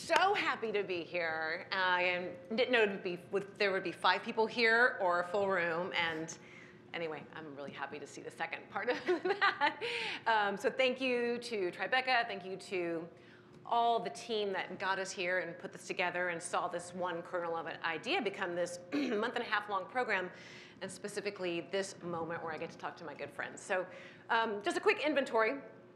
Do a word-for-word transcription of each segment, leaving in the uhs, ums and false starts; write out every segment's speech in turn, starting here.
so happy to be here. I didn't know it'd be, there would be five people here or a full room, and anyway, I'm really happy to see the second part of that. Um, so thank you to Tribeca, thank you to all the team that got us here and put this together and saw this one kernel of an idea become this month and a half long program, and specifically this moment where I get to talk to my good friends. So um, just a quick inventory.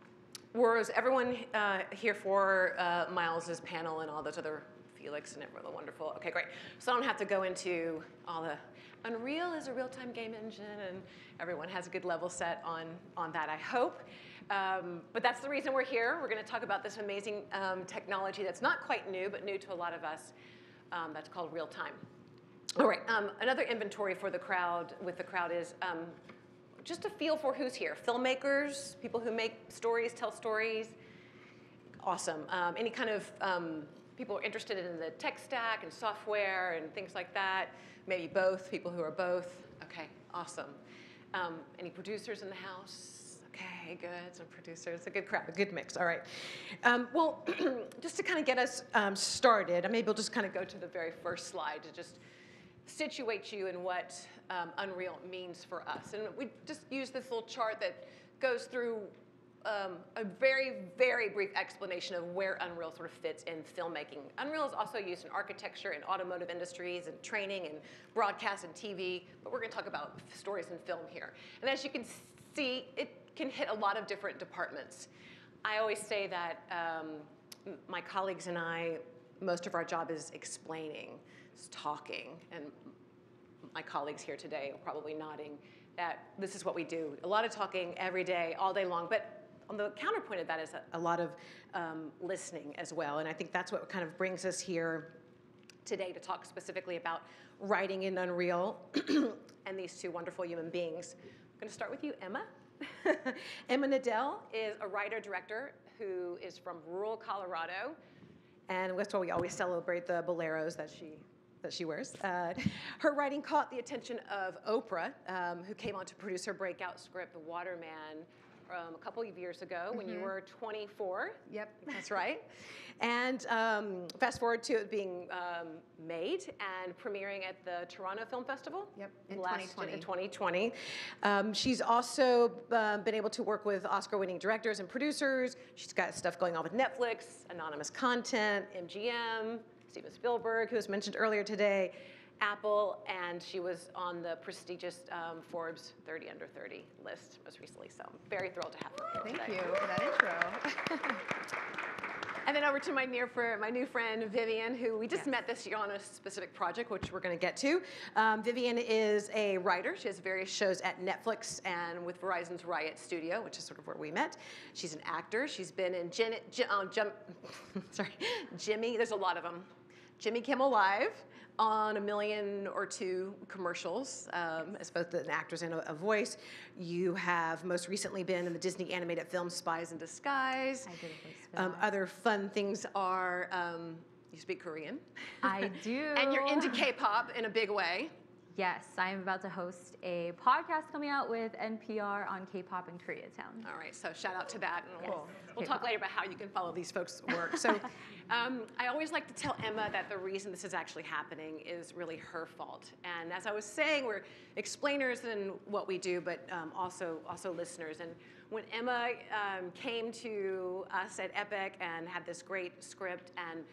Was everyone uh, here for uh, Miles's panel and all those other, Felix and everyone, the wonderful, okay, great. So I don't have to go into all the, Unreal is a real-time game engine, and everyone has a good level set on, on that, I hope. Um, but that's the reason we're here. We're gonna talk about this amazing um, technology that's not quite new, but new to a lot of us, um, that's called real time. All right, um, another inventory for the crowd, with the crowd is, um, just a feel for who's here. Filmmakers, people who make stories, tell stories. Awesome. Um, any kind of um, people who are interested in the tech stack and software and things like that. Maybe both, people who are both. Okay, awesome. Um, any producers in the house? Okay, good, some producers, a good crowd, a good mix, all right. Um, well, just to kind of get us um, started, maybe we'll just kind of go to the very first slide to just situate you in what um, Unreal means for us. And we just use this little chart that goes through um, a very, very brief explanation of where Unreal sort of fits in filmmaking. Unreal is also used in architecture and automotive industries and training and broadcast and T V, but we're gonna talk about stories and film here. And as you can see, it can hit a lot of different departments. I always say that um, my colleagues and I, most of our job is explaining, is talking, and my colleagues here today are probably nodding that this is what we do. A lot of talking every day, all day long, but on the counterpoint of that is a, a lot of um, listening as well, and I think that's what kind of brings us here today to talk specifically about writing in Unreal and these two wonderful human beings. I'm gonna start with you, Emma. Emma Nadell is a writer-director who is from rural Colorado, and that's why we always celebrate the boleros that she that she wears. Uh, her writing caught the attention of Oprah, um, who came on to produce her breakout script, The Waterman, um, a couple of years ago mm-hmm. when you were twenty-four. Yep. That's right. And um, fast forward to it being um, made and premiering at the Toronto Film Festival. Yep, in last, twenty twenty. In twenty twenty. Um, she's also uh, been able to work with Oscar-winning directors and producers. She's got stuff going on with Netflix, Anonymous Content, M G M, Steven Spielberg, who was mentioned earlier today, Apple, and she was on the prestigious um, Forbes thirty under thirty list most recently. So I'm very thrilled to have her here Thank today. you for that intro. And then over to my near for my new friend Vivian, who we just yes. met this year on a specific project, which we're going to get to. Um, Vivian is a writer. She has various shows at Netflix and with Verizon's Riot Studio, which is sort of where we met. She's an actor. She's been in Jen, Jen, uh, Jim, sorry, Jimmy. There's a lot of them. Jimmy Kimmel Live, on a million or two commercials um, as both an actress and a, a voice. You have most recently been in the Disney animated film Spies in Disguise. I did a voice for um, that. Other fun things are um, you speak Korean. I do. And you're into K-pop in a big way. Yes, I'm about to host a podcast coming out with N P R on K-pop in Koreatown. All right, so shout out to that. And Yes. we'll, we'll talk later about how you can follow these folks' work. So um, I always like to tell Emma that the reason this is actually happening is really her fault. And as I was saying, we're explainers in what we do, but um, also, also listeners. And when Emma um, came to us at Epic and had this great script, and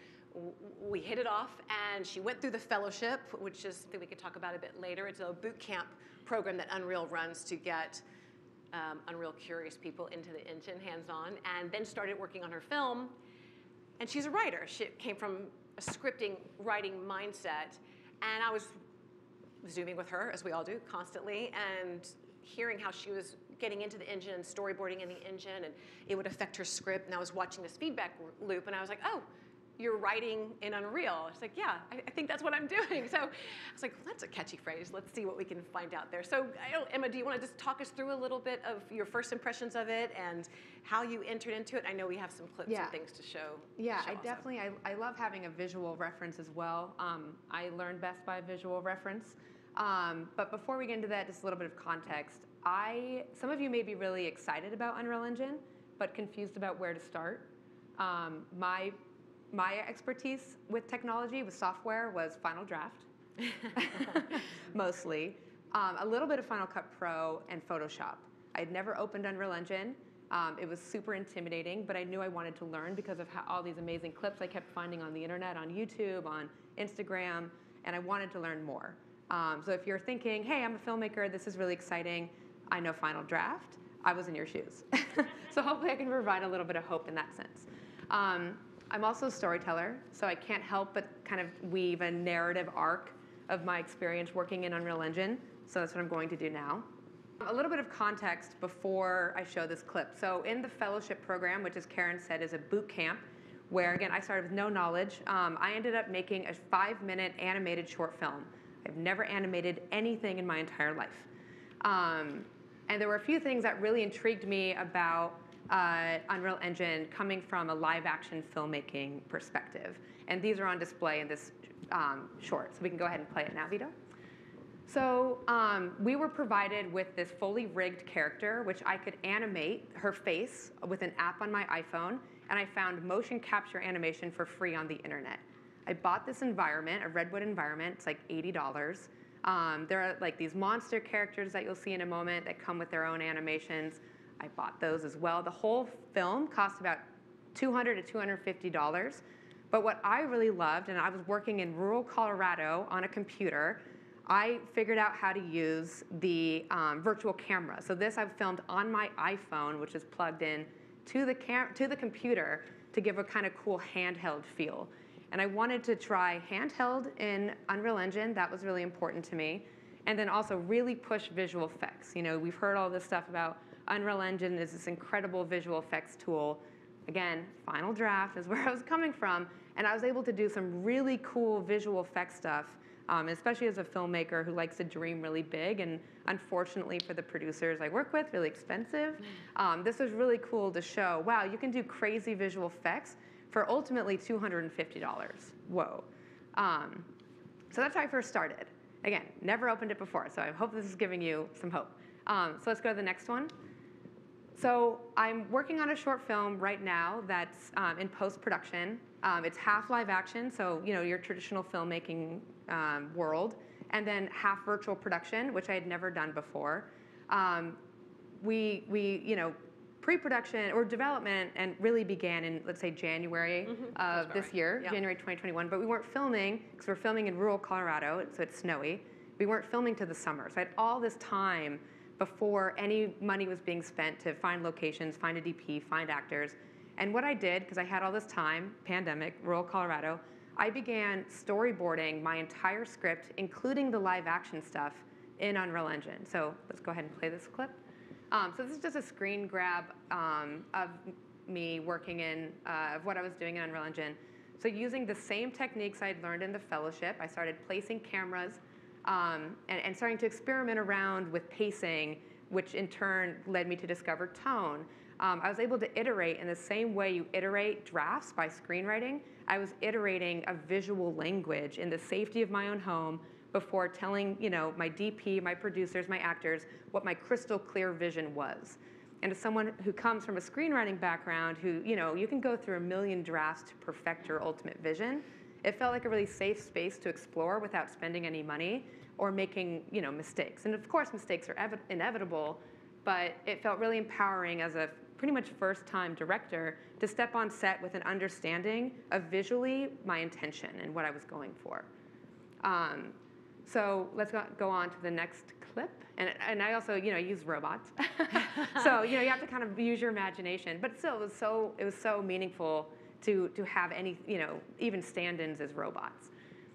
we hit it off, and she went through the fellowship, which is something we could talk about a bit later. It's a boot camp program that Unreal runs to get um, Unreal curious people into the engine hands-on, and then started working on her film. And she's a writer. She came from a scripting, writing mindset, and I was Zooming with her, as we all do, constantly, and hearing how she was getting into the engine and storyboarding in the engine, and it would affect her script. And I was watching this feedback loop, and I was like, oh, you're writing in Unreal. It's like, yeah, I, I think that's what I'm doing. So I was like, well, that's a catchy phrase. Let's see what we can find out there. So I don't, Emma, do you want to just talk us through a little bit of your first impressions of it and how you entered into it? I know we have some clips Yeah. and things to show. Yeah, to show I also. definitely, I, I love having a visual reference as well. Um, I learned best by visual reference. Um, but before we get into that, just a little bit of context. I, some of you may be really excited about Unreal Engine, but confused about where to start. Um, my my expertise with technology, with software, was Final Draft, mostly. Um, a little bit of Final Cut Pro and Photoshop. I'd never opened Unreal Engine. Um, it was super intimidating, but I knew I wanted to learn because of how, all these amazing clips I kept finding on the internet, on YouTube, on Instagram, and I wanted to learn more. Um, so if you're thinking, hey, I'm a filmmaker, this is really exciting, I know Final Draft, I was in your shoes. So hopefully I can provide a little bit of hope in that sense. Um, I'm also a storyteller, so I can't help but kind of weave a narrative arc of my experience working in Unreal Engine. So that's what I'm going to do now. A little bit of context before I show this clip. So in the fellowship program, which as Karen said is a boot camp, where again, I started with no knowledge, um, I ended up making a five minute animated short film. I've never animated anything in my entire life. Um, and there were a few things that really intrigued me about uh, Unreal Engine coming from a live action filmmaking perspective. And these are on display in this um, short. So we can go ahead and play it now, Vito. So um, we were provided with this fully rigged character, which I could animate her face with an app on my iPhone, and I found motion capture animation for free on the internet. I bought this environment, a Redwood environment. It's like eighty dollars. Um, there are like these monster characters that you'll see in a moment that come with their own animations. I bought those as well. The whole film cost about two hundred to two hundred fifty dollars. But what I really loved, and I was working in rural Colorado on a computer, I figured out how to use the um, virtual camera. So this I've filmed on my iPhone, which is plugged in to the, cam to the computer to give a kind of cool handheld feel. And I wanted to try handheld in Unreal Engine. That was really important to me. And then also really push visual effects. You know, we've heard all this stuff about Unreal Engine is this incredible visual effects tool. Again, Final Draft is where I was coming from. And I was able to do some really cool visual effects stuff. Um, especially as a filmmaker who likes to dream really big, and unfortunately for the producers I work with, really expensive. Um, this was really cool to show, wow, you can do crazy visual effects for ultimately two hundred fifty dollars. Whoa. Um, so that's how I first started. Again, never opened it before, so I hope this is giving you some hope. Um, so let's go to the next one. So I'm working on a short film right now that's um, in post-production. Um, it's half live action, so you know your traditional filmmaking um, world, and then half virtual production, which I had never done before. Um, we, we, you know, pre-production or development and really began in, let's say, January mm-hmm. of this right. year, yeah. January twenty twenty-one. But we weren't filming because we're filming in rural Colorado, so it's snowy. We weren't filming to the summer, so I had all this time before any money was being spent to find locations, find a D P, find actors. And what I did, because I had all this time, pandemic, rural Colorado, I began storyboarding my entire script, including the live action stuff, in Unreal Engine. So let's go ahead and play this clip. Um, so this is just a screen grab um, of me working in, uh, of what I was doing in Unreal Engine. So using the same techniques I'd learned in the fellowship, I started placing cameras um, and, and starting to experiment around with pacing, which in turn led me to discover tone. Um, I was able to iterate in the same way you iterate drafts by screenwriting. I was iterating a visual language in the safety of my own home before telling, you know, my D P, my producers, my actors, what my crystal clear vision was. And as someone who comes from a screenwriting background, who, you know, you can go through a million drafts to perfect your ultimate vision, it felt like a really safe space to explore without spending any money or making, you know, mistakes. And of course, mistakes are inevitable, but it felt really empowering as a pretty much first-time director to step on set with an understanding of visually my intention and what I was going for. Um, so let's go, go on to the next clip. And, and I also, you know, use robots. So, you know, you have to kind of use your imagination. But still, it was so, it was so meaningful to, to have any, you know, even stand-ins as robots.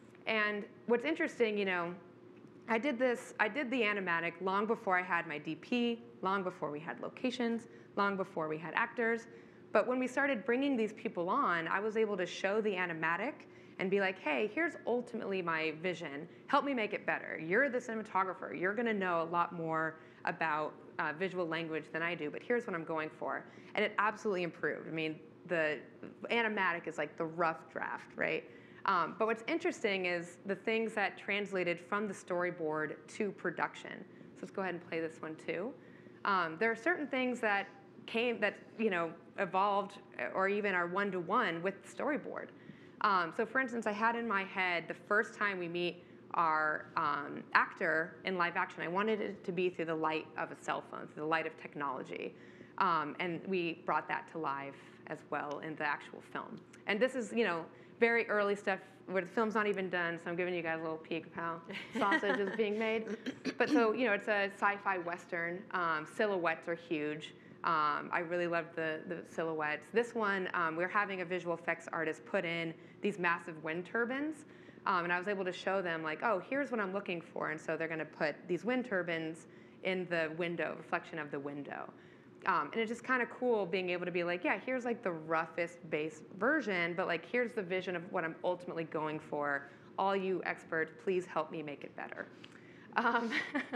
And what's interesting, you know, I did this, I did the animatic long before I had my D P, long before we had locations, long before we had actors. But when we started bringing these people on, I was able to show the animatic and be like, hey, here's ultimately my vision. Help me make it better. You're the cinematographer. You're going to know a lot more about uh, visual language than I do, but here's what I'm going for. And it absolutely improved. I mean, the animatic is like the rough draft, right? Um, but what's interesting is the things that translated from the storyboard to production. So let's go ahead and play this one too. Um, there are certain things that came, that, you know, evolved or even are one-to-one with the storyboard. Um, so for instance, I had in my head the first time we meet our um, actor in live action, I wanted it to be through the light of a cell phone, through the light of technology. Um, and we brought that to life as well in the actual film. And this is, you know, very early stuff where the film's not even done, so I'm giving you guys a little peek of how sausage is being made. But so, you know, it's a sci-fi Western. Um, silhouettes are huge. Um, I really loved the, the silhouettes. This one, um, we're having a visual effects artist put in these massive wind turbines. Um, and I was able to show them, like, oh, here's what I'm looking for. And so they're going to put these wind turbines in the window, reflection of the window. Um, and it's just kind of cool being able to be like, yeah, here's like the roughest base version, but like here's the vision of what I'm ultimately going for. All you experts, please help me make it better. Um,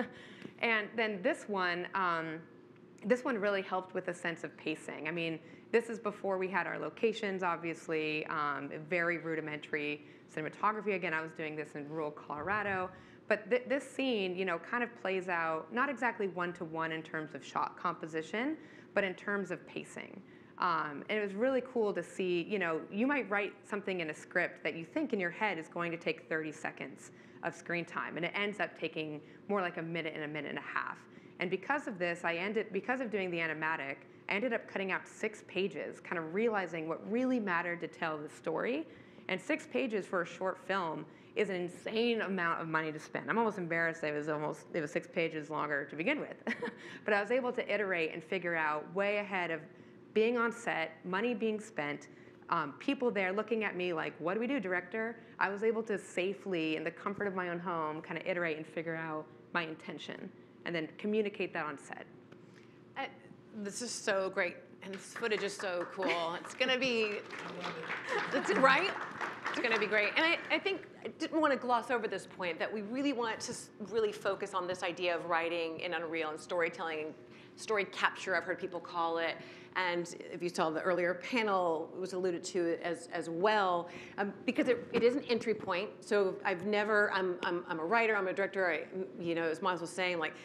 and then this one, um, this one really helped with a sense of pacing. I mean, this is before we had our locations, obviously, um, very rudimentary cinematography. Again, I was doing this in rural Colorado. But th this scene, you know, kind of plays out not exactly one-to-one in terms of shot composition, but in terms of pacing. Um, and it was really cool to see, you know, you might write something in a script that you think in your head is going to take thirty seconds of screen time, and it ends up taking more like a minute and a minute and a half. And because of this, I ended, because of doing the animatic, I ended up cutting out six pages, kind of realizing what really mattered to tell the story. And six pages for a short film is an insane amount of money to spend. I'm almost embarrassed that it was almost, it was six pages longer to begin with. But I was able to iterate and figure out way ahead of being on set, money being spent, um, people there looking at me like, what do we do, director? I was able to safely, in the comfort of my own home, kind of iterate and figure out my intention and then communicate that on set. Uh, this is so great, and this footage is so cool. It's gonna be, it's, right? It's gonna be great. And I, I think, I didn't want to gloss over this point, that we really want to really focus on this idea of writing in Unreal and storytelling, story capture, I've heard people call it. And if you saw the earlier panel, it was alluded to as, as well, um, because it, it is an entry point. So I've never, I'm, I'm, I'm a writer, I'm a director, I, you know, as Miles was saying, like,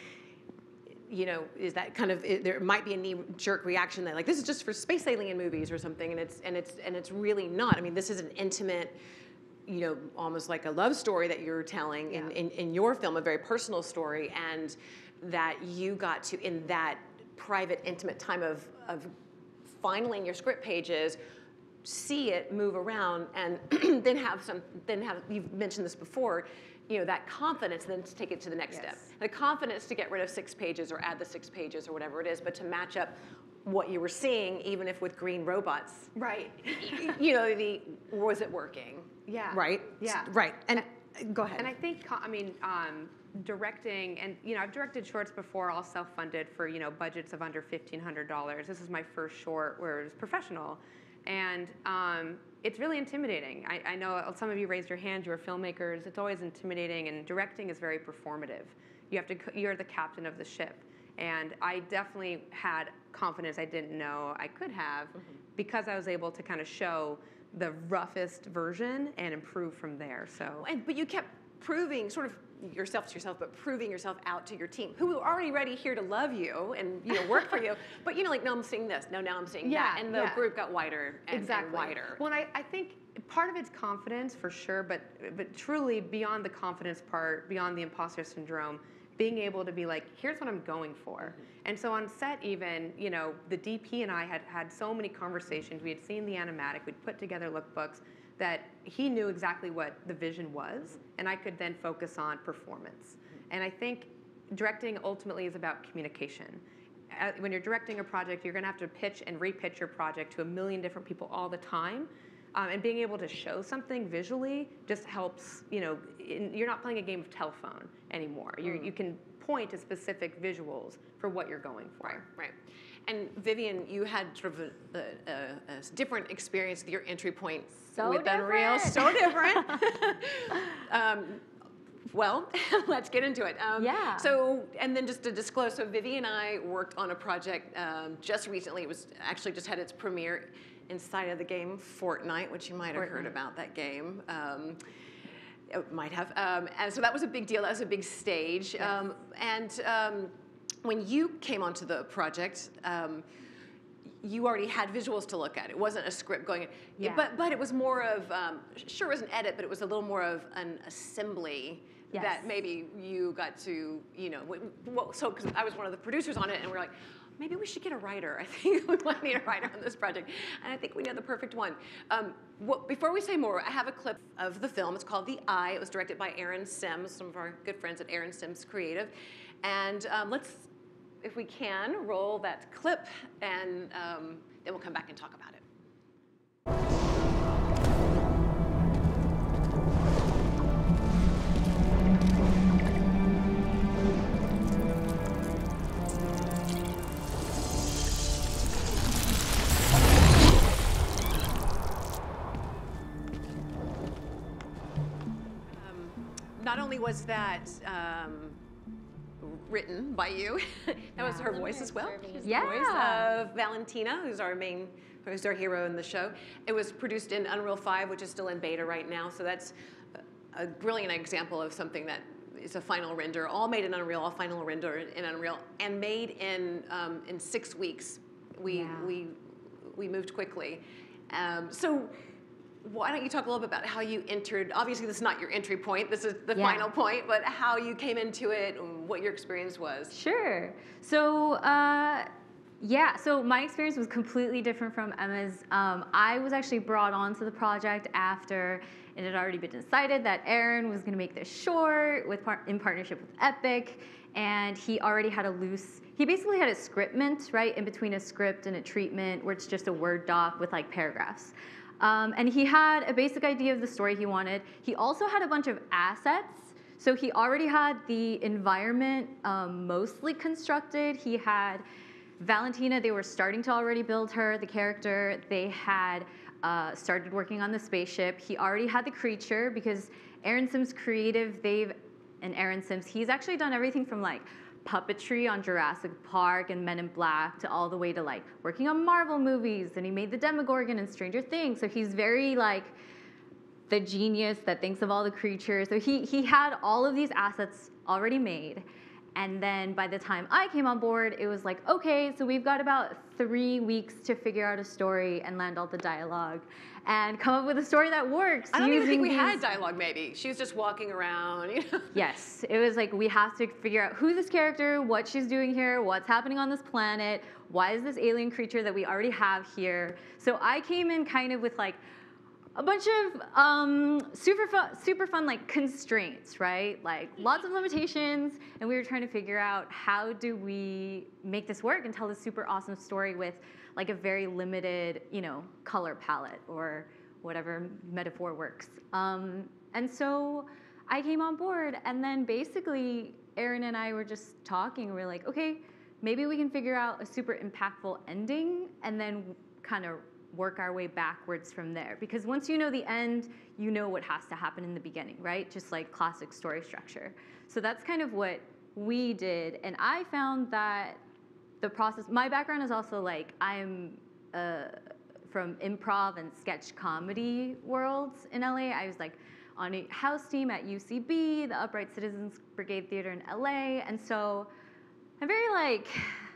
you know, is that kind of, it, there might be a knee-jerk reaction that like, this is just for space alien movies or something, and it's, and it's, and it's really not. I mean, this is an intimate, you know, almost like a love story that you're telling in, Yeah. in, in your film, a very personal story, and that you got to, in that private, intimate time of, of filing your script pages, see it move around, and then have some, then have, you've mentioned this before, you know, that confidence then to take it to the next Yes. step. The confidence to get rid of six pages or add the six pages or whatever it is, but to match up what you were seeing, even if with green robots. Right. You know, the, was it working? Yeah. Right? Yeah. Right. And go ahead. And I think, I mean, um, directing, and you know, I've directed shorts before, all self-funded for, you know, budgets of under fifteen hundred dollars. This is my first short where it was professional. And um, it's really intimidating. I, I know some of you raised your hands, you were filmmakers. It's always intimidating, and directing is very performative. You have to, you're the captain of the ship. And I definitely had confidence I didn't know I could have, mm-hmm. because I was able to kind of show the roughest version and improve from there. So, and, but you kept proving, sort of yourself to yourself, but proving yourself out to your team, who were already ready here to love you and, you know, work for you. But, you know, like, no, I'm seeing this. No, now I'm seeing yeah, that. And the yeah. group got wider and, exactly. and wider. Well, and I, I think part of it's confidence for sure, but but truly beyond the confidence part, beyond the imposter syndrome, being able to be like, here's what I'm going for. Mm-hmm. And so on set even, you know, the D P and I had had so many conversations. We had seen the animatic, we'd put together lookbooks, that he knew exactly what the vision was, and I could then focus on performance. Mm-hmm. And I think directing ultimately is about communication. Uh, when you're directing a project, you're gonna have to pitch and repitch your project to a million different people all the time. Um, and being able to show something visually just helps, you know, in, you're not playing a game of telephone anymore. You're, mm. You can point to specific visuals for what you're going for. Right, right. And Vivian, you had sort of a, a, a, a different experience with your entry point so with different. Unreal. So different. um, well, let's get into it. Um, yeah. So, and then just to disclose, so Vivian and I worked on a project um, just recently. It was actually just had its premiere inside of the game Fortnite, which you might have Fortnite. heard about that game. Um, it might have. Um, and so that was a big deal. That was a big stage. Yes. Um, and um, when you came onto the project, um, you already had visuals to look at. It wasn't a script going, Yeah. but but it was more of, um, sure it was an edit, but it was a little more of an assembly Yes. that maybe you got to, you know, w- w- so because I was one of the producers on it, and we're like, maybe we should get a writer. I think we might need a writer on this project, and I think we know the perfect one. Um, what, before we say more, I have a clip of the film. It's called The Eye. It was directed by Aaron Sims, some of our good friends at Aaron Sims Creative, and um, let's, if we can, roll that clip, and um, then we'll come back and talk about it. Um, not only was that um, written by you. That was her voice as well. She's Yeah. the voice of Valentina, who's our main, who's our hero in the show. It was produced in Unreal five, which is still in beta right now. So that's a brilliant example of something that is a final render, all made in Unreal, all final render in Unreal, and made in um, in six weeks. We Yeah. we we moved quickly. Um, so. Why don't you talk a little bit about how you entered? Obviously, this is not your entry point. This is the Yeah. final point, but how you came into it, and what your experience was. Sure. So, uh, yeah, so my experience was completely different from Emma's. Um, I was actually brought onto the project after it had already been decided that Aaron was going to make this short with par- in partnership with Epic, and he already had a loose. He basically had a scriptment, right, in between a script and a treatment, where it's just a Word doc with like paragraphs. Um, and he had a basic idea of the story he wanted. He also had a bunch of assets. So he already had the environment um, mostly constructed. He had Valentina, they were starting to already build her, the character. They had uh, started working on the spaceship. He already had the creature because Aaron Sims Creative, they've, and Aaron Sims, he's actually done everything from like puppetry on Jurassic Park and Men in Black to all the way to like working on Marvel movies, and he made the Demogorgon and Stranger Things. So he's very like the genius that thinks of all the creatures. So he he had all of these assets already made. And then by the time I came on board, it was like, okay, so we've got about three weeks to figure out a story and land all the dialogue and come up with a story that works. I don't even think we these... had dialogue, maybe. She was just walking around, you know? Yes, it was like, we have to figure out who this character, what she's doing here, what's happening on this planet, why is this alien creature that we already have here. So I came in kind of with like, a bunch of um, super fun, super fun like constraints, right? Like lots of limitations, and we were trying to figure out how do we make this work and tell this super awesome story with like a very limited, you know, color palette or whatever metaphor works. Um, and so I came on board, and then basically Aaron and I were just talking. We were like, okay, maybe we can figure out a super impactful ending, and then kind of work our way backwards from there. Because once you know the end, you know what has to happen in the beginning, right? Just like classic story structure. So that's kind of what we did. And I found that the process, my background is also like, I'm uh, from improv and sketch comedy worlds in L A. I was like on a house team at U C B, the Upright Citizens Brigade Theater in L A. And so I'm very like,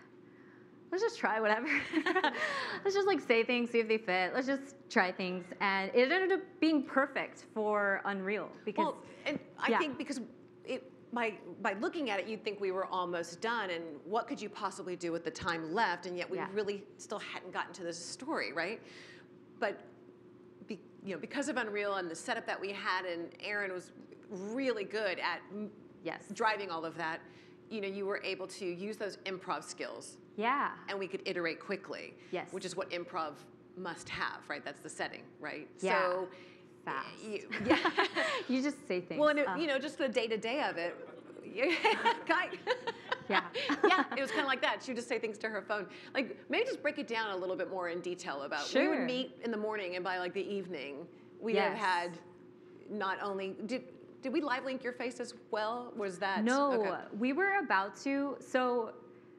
let's just try whatever. Let's just like say things, see if they fit. Let's just try things. And it ended up being perfect for Unreal because Well, and I yeah. think because it, by, by looking at it, you'd think we were almost done, and what could you possibly do with the time left, and yet we Yeah. really still hadn't gotten to this story, right? But be, you know, because of Unreal and the setup that we had, and Aaron was really good at m- yes. driving all of that, you know, you were able to use those improv skills. Yeah. And we could iterate quickly. Yes. Which is what improv must have, right? That's the setting, right? Yeah. So, Fast. You, yeah. You just say things. Well, and it, Uh, you know, just the day to day of it. Guy. Yeah. Yeah, it was kind of like that. She would just say things to her phone. Like, maybe just break it down a little bit more in detail about. We Sure. would meet in the morning, and by like the evening, we'd Yes. have had not only did. Did we live link your face as well? Was that No, okay. we were about to. So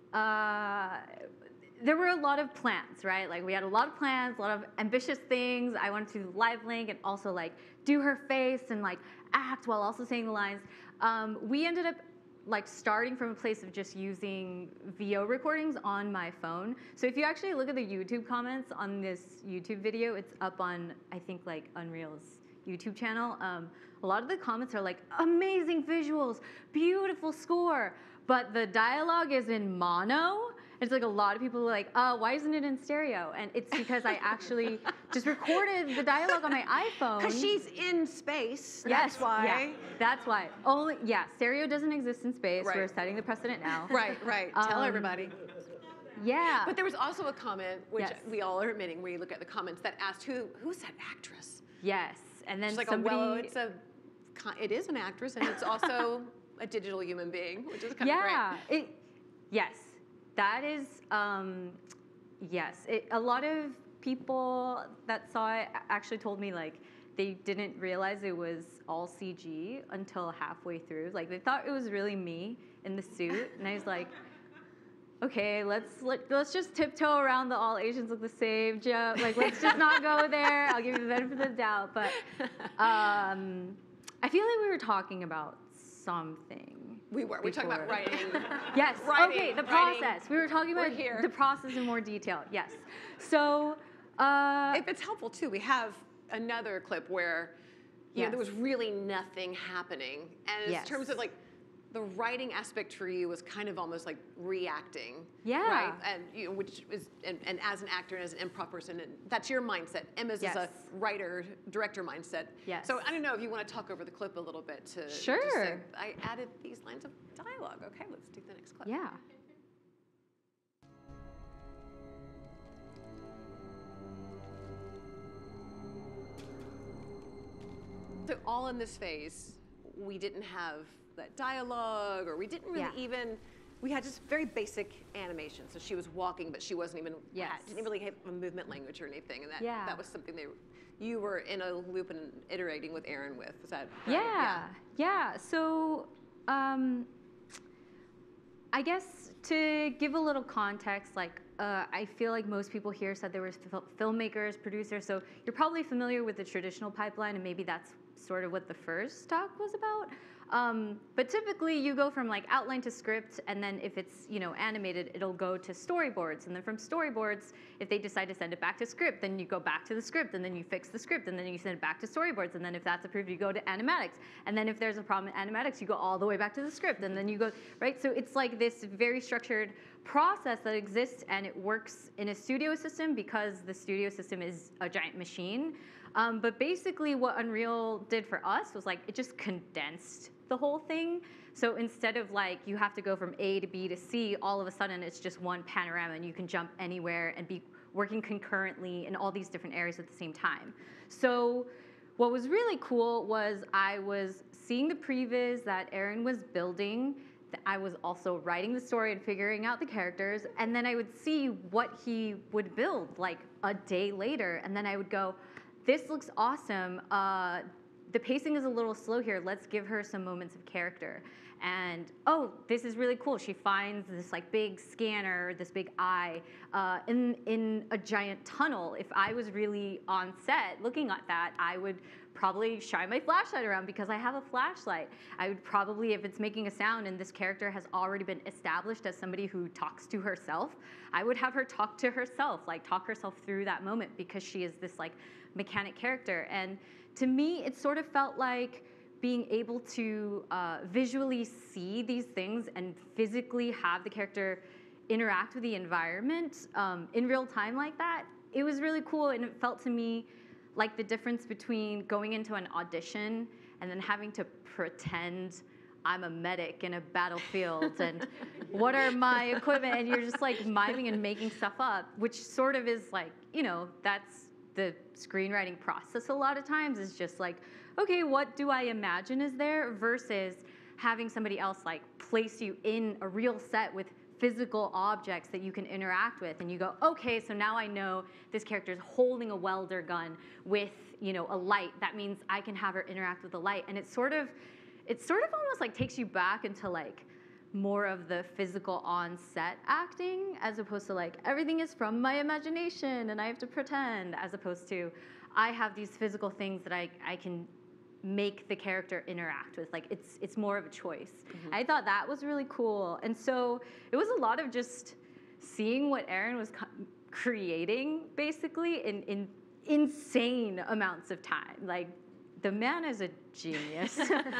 uh, there were a lot of plans, right? Like we had a lot of plans, a lot of ambitious things. I wanted to live link and also like do her face and like act while also saying the lines. Um, we ended up like starting from a place of just using V O recordings on my phone. So if you actually look at the YouTube comments on this YouTube video, it's up on, I think, like Unreal's YouTube channel. Um, a lot of the comments are like, amazing visuals, beautiful score, but the dialogue is in mono. It's like a lot of people are like, uh, why isn't it in stereo? And it's because I actually just recorded the dialogue on my iPhone. Because she's in space. Yes, That's why. Yeah, that's why. Only, yeah, stereo doesn't exist in space. Right. We're setting the precedent now. Right, right. Tell Um, everybody. Yeah. But there was also a comment, which Yes. we all are admitting, where you look at the comments that asked, "Who, who's that actress?" Yes, and then She's like, somebody. "Oh, well, it's a, con- it is an actress, and it's also a digital human being, which is kind yeah, of great." it. Yes, that is. Um, yes, it, a lot of people that saw it actually told me like they didn't realize it was all C G until halfway through. Like they thought it was really me in the suit, and I was like. Okay, let's let, let's just tiptoe around the all Asians look the same joke. Like, let's just not go there. I'll give you the benefit of the doubt. But um, I feel like we were talking about something. We were. We were talking about before. writing. Yes. Writing, Okay, the writing. process. We were talking We're about here. the process in more detail. Yes. So. Uh, If it's helpful too, we have another clip where you know, Yes. there was really nothing happening, and in Yes. terms of like the writing aspect for you was kind of almost like reacting, Yeah. right? And you know, which is and, and as an actor and as an improv person, and that's your mindset. Emma's is a Yes. writer director mindset. Yes. So I don't know if you want to talk over the clip a little bit to just Sure. say, I added these lines of dialogue. Okay, let's do the next clip. yeah. So all in this phase, we didn't have that dialogue, or we didn't really Yeah. even, we had just very basic animation. So she was walking, but she wasn't even, Yes. didn't really have a movement language or anything. And that, Yeah. that was something they, you were in a loop and iterating with Aaron with. Is that right? Yeah, yeah. So, um, I guess to give a little context, like uh, I feel like most people here said they were fil- filmmakers, producers. So you're probably familiar with the traditional pipeline, and maybe that's sort of what the first talk was about. Um, but typically you go from like outline to script, and then if it's, you know, animated, it'll go to storyboards. And then from storyboards, if they decide to send it back to script, then you go back to the script, and then you fix the script, and then you send it back to storyboards. And then if that's approved, you go to animatics. And then if there's a problem in animatics, you go all the way back to the script, and then you go, right? So it's like this very structured process that exists, and it works in a studio system because the studio system is a giant machine. Um, but basically what Unreal did for us was like, it just condensed the whole thing. So instead of like, you have to go from A to B to C, all of a sudden it's just one panorama, and you can jump anywhere and be working concurrently in all these different areas at the same time. So what was really cool was I was seeing the previs that Aaron was building. I was also writing the story and figuring out the characters, and then I would see what he would build like a day later, and then I would go, this looks awesome. Uh, the pacing is a little slow here. Let's give her some moments of character. And oh, this is really cool. She finds this like big scanner, this big eye uh, in in a giant tunnel. If I was really on set looking at that, I would probably shine my flashlight around because I have a flashlight. I would probably, if it's making a sound and this character has already been established as somebody who talks to herself, I would have her talk to herself, like talk herself through that moment, because she is this like mechanic character. And to me, it sort of felt like being able to uh, visually see these things and physically have the character interact with the environment um, in real time like that. It was really cool, and it felt to me like the difference between going into an audition and then having to pretend I'm a medic in a battlefield and what are my equipment, and you're just like miming and making stuff up, which sort of is like, you know, that's the screenwriting process a lot of times, is just like, okay, what do I imagine is there, versus having somebody else like place you in a real set with physical objects that you can interact with, and you go, okay, so now I know this character is holding a welder gun with, you know, a light. That means I can have her interact with the light, and it's sort of, it sort of almost like takes you back into like more of the physical on-set acting, as opposed to like everything is from my imagination and I have to pretend, as opposed to I have these physical things that I I can make the character interact with. Like it's it's more of a choice. Mm-hmm. I thought that was really cool. And so it was a lot of just seeing what Aaron was co- creating basically in, in insane amounts of time. Like the man is a genius.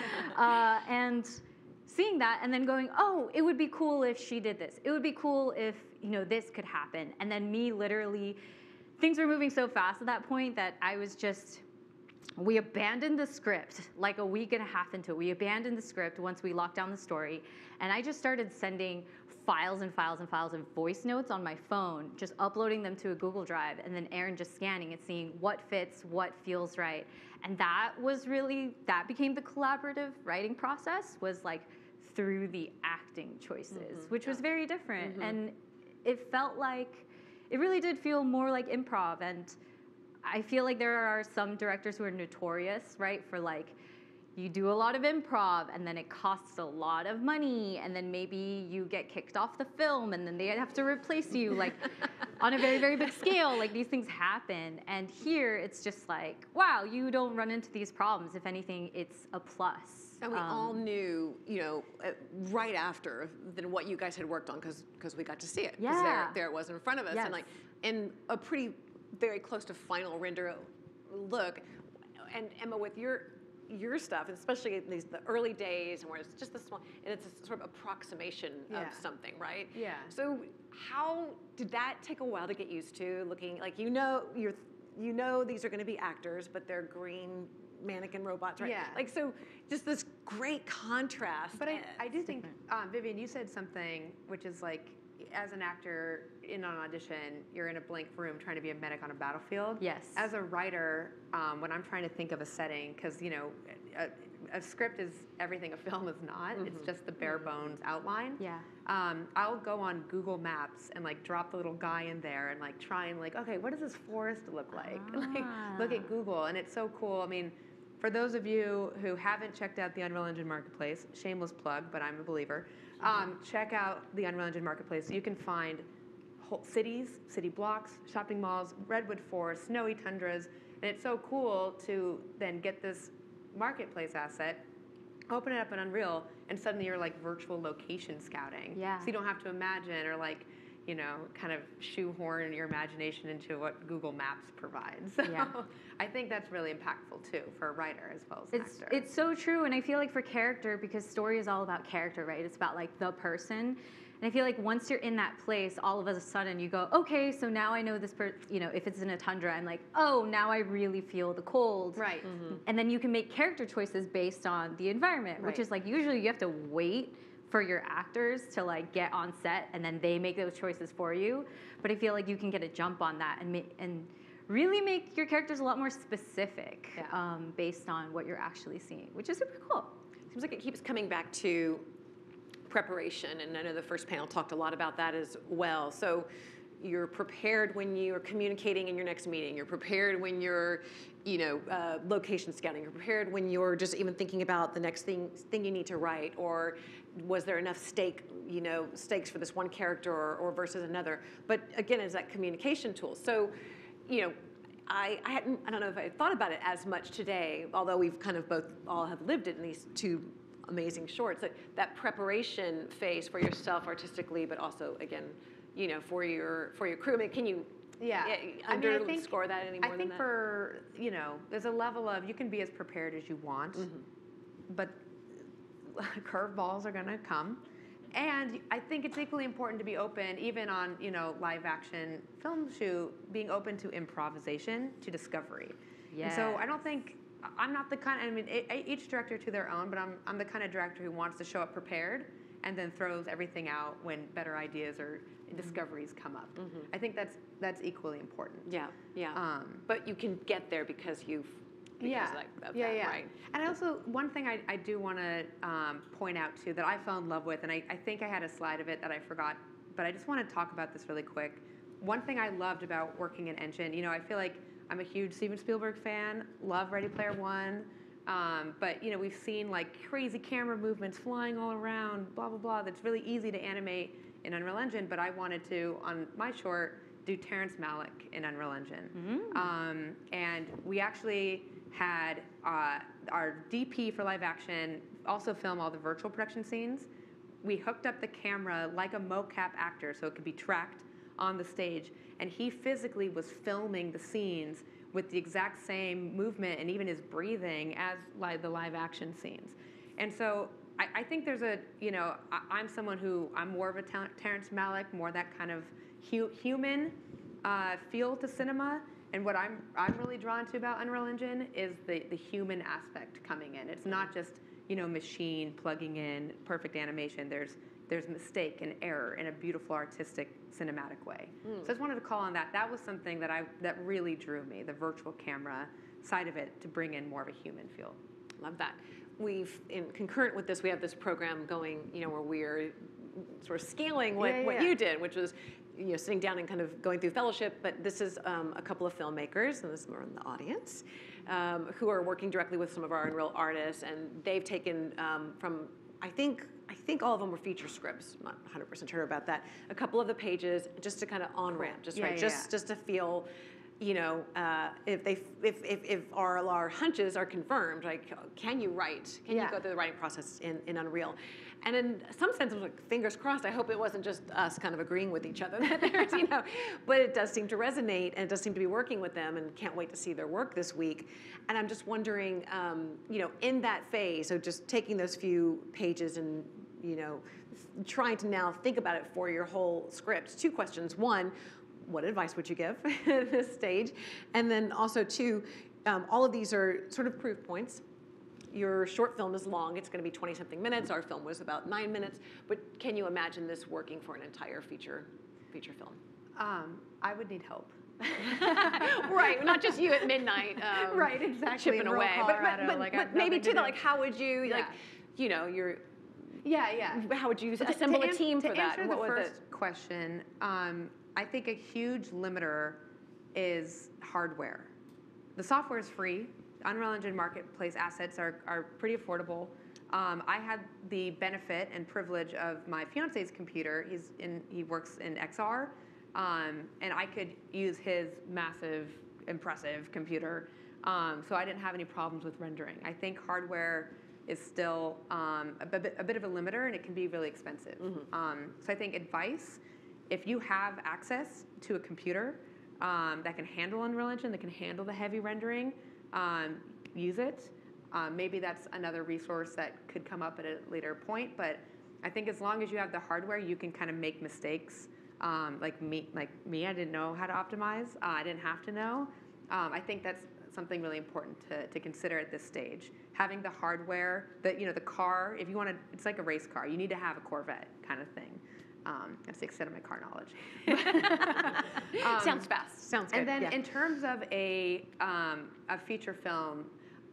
uh, and seeing that and then going, oh, it would be cool if she did this. It would be cool if, you know, this could happen. And then me literally, things were moving so fast at that point that I was just, we abandoned the script like a week and a half into it. We abandoned the script once we locked down the story. And I just started sending files and files and files of voice notes on my phone, just uploading them to a Google Drive, and then Aaron just scanning and seeing what fits, what feels right. And that was really, that became the collaborative writing process, was like through the acting choices, mm-hmm. which yeah. was very different. Mm-hmm. And it felt like, it really did feel more like improv. And I feel like there are some directors who are notorious, right, for like, you do a lot of improv and then it costs a lot of money and then maybe you get kicked off the film and then they have to replace you like on a very, very big scale. Like these things happen. And here it's just like, wow, you don't run into these problems. If anything, it's a plus. And we um, all knew, you know, uh, right after than what you guys had worked on because because we got to see it. Yeah. There, there it was in front of us. Yes. And like, in a pretty, very close to final render look. And Emma, with your your stuff, especially in these the early days, and where it's just a small, and it's a sort of approximation yeah. of something, right? Yeah. So how did that take a while to get used to? Looking like you know you're you know these are going to be actors, but they're green mannequin robots, right? Yeah. Like so, just this great contrast. But I, I do think, um, Vivian, you said something which is like, as an actor in an audition, you're in a blank room trying to be a medic on a battlefield. Yes. As a writer, um, when I'm trying to think of a setting, because you know, a, a script is everything a film is not. Mm-hmm. It's just the bare bones outline. Yeah. Um, I'll go on Google Maps and like drop the little guy in there and like try and like, okay, what does this forest look like? Ah. Like look at Google, and it's so cool. I mean, for those of you who haven't checked out the Unreal Engine Marketplace, shameless plug, but I'm a believer. Um, check out the Unreal Engine Marketplace. You can find whole cities, city blocks, shopping malls, redwood forests, snowy tundras, and it's so cool to then get this marketplace asset, open it up in Unreal, and suddenly you're like virtual location scouting. Yeah. So you don't have to imagine or like, you know, kind of shoehorn your imagination into what Google Maps provides. So yeah. I think that's really impactful too for a writer as well as an it's, actor. It's so true, and I feel like for character, because story is all about character, right? It's about like the person. And I feel like once you're in that place, all of a sudden you go, okay, so now I know this person, you know, if it's in a tundra, I'm like, oh, now I really feel the cold. Right. Mm-hmm. And then you can make character choices based on the environment, Right. which is like usually you have to wait for your actors to like get on set and then they make those choices for you. But I feel like you can get a jump on that and make, and really make your characters a lot more specific yeah. um, based on what you're actually seeing, which is super cool. Seems like it keeps coming back to preparation, and I know the first panel talked a lot about that as well. So you're prepared when you're communicating in your next meeting. You're prepared when you're, you know, uh, location scouting. You're prepared when you're just even thinking about the next thing thing you need to write, or was there enough stake, you know, stakes for this one character or, or versus another. But again, it's that communication tool. So, you know, I, I hadn't, I don't know if I thought about it as much today, although we've kind of both all have lived it in these two amazing shorts. That, that preparation phase for yourself artistically, but also again, you know, for your for your crew. I mean, can you yeah, underscore I mean, I think, that any more I than think that? for, you know, there's a level of, you can be as prepared as you want, mm-hmm. but curveballs are gonna come. And I think it's equally important to be open, even on, you know, live action film shoot, being open to improvisation, to discovery. Yeah. And so I don't think, I'm not the kind, I mean, each director to their own, but I'm, I'm the kind of director who wants to show up prepared and then throws everything out when better ideas or mm-hmm. discoveries come up. Mm-hmm. I think that's that's equally important. Yeah, yeah. Um, but you can get there because you've, because yeah, like, of yeah, that, yeah. right? And also, one thing I, I do want to um, point out too that I fell in love with, and I, I think I had a slide of it that I forgot, but I just want to talk about this really quick. One thing I loved about working in Engine, you know, I feel like I'm a huge Steven Spielberg fan, love Ready Player One, um, but, you know, we've seen like crazy camera movements flying all around, blah, blah, blah, that's really easy to animate in Unreal Engine, but I wanted to, on my short, do Terrence Malick in Unreal Engine. Mm-hmm. Um, and we actually had uh, our D P for live action also filmed all the virtual production scenes. We hooked up the camera like a mocap actor, so it could be tracked on the stage, and he physically was filming the scenes with the exact same movement and even his breathing as li- the live action scenes. And so I, I think there's a, you know, I, I'm someone who, I'm more of a ta- Terrence Malick, more that kind of hu- human uh, feel to cinema. And what I'm I'm really drawn to about Unreal Engine is the, the human aspect coming in. It's not just, you know, machine plugging in perfect animation. There's there's mistake and error in a beautiful, artistic, cinematic way. Mm. So I just wanted to call on that. That was something that I that really drew me, the virtual camera side of it, to bring in more of a human feel. Love that. We've, in concurrent with this, we have this program going, you know, where we're sort of scaling what, yeah, yeah. what you did, which was, you know, sitting down and kind of going through fellowship. But this is um, a couple of filmmakers, and this is more in the audience, um, who are working directly with some of our Unreal artists, and they've taken um, from, I think, I think all of them were feature scripts. I'm not one hundred percent sure about that. A couple of the pages, just to kind of on ramp, just yeah, right, yeah, just yeah. just to feel, you know, uh, if they if if, if our, our hunches are confirmed, like, can you write? Can Yeah. you go through the writing process in, in Unreal? And in some sense, I was like, fingers crossed. I hope it wasn't just us kind of agreeing with each other that there's, you know, but it does seem to resonate, and it does seem to be working with them, and can't wait to see their work this week. And I'm just wondering, um, you know, in that phase, so just taking those few pages and, you know, trying to now think about it for your whole script. Two questions. One, what advice would you give at this stage? And then also two, um, all of these are sort of proof points. Your short film is long. It's going to be twenty something minutes. Our film was about nine minutes. But can you imagine this working for an entire feature feature film? Um, I would need help. Right, not just you at midnight. Um, right, exactly. Chipping in rural away. But, Colorado, but, but, like, but maybe too, to like, how would you, Yeah. like, you know, you're, Yeah, yeah. how would you But to- assemble to a an- team to for that? answer What the would first question, um, I think a huge limiter is hardware. The software is free. Unreal Engine Marketplace assets are, are pretty affordable. Um, I had the benefit and privilege of my fiance's computer. He's in, he works in X R, um, and I could use his massive, impressive computer. Um, so I didn't have any problems with rendering. I think hardware is still um, a, bit, a bit of a limiter, and it can be really expensive. Mm-hmm. um, so I think advice, if you have access to a computer um, that can handle Unreal Engine, that can handle the heavy rendering, um, use it. Um, maybe that's another resource that could come up at a later point, but I think as long as you have the hardware, you can kind of make mistakes. Um, like me, like me, I didn't know how to optimize. Uh, I didn't have to know. Um, I think that's something really important to, to consider at this stage. Having the hardware, the you know the car. If you want to, it's like a race car. You need to have a Corvette kind of thing. Um, that's the extent of my car knowledge. um, Sounds fast. Sounds good. And then yeah. in terms of a um, a feature film,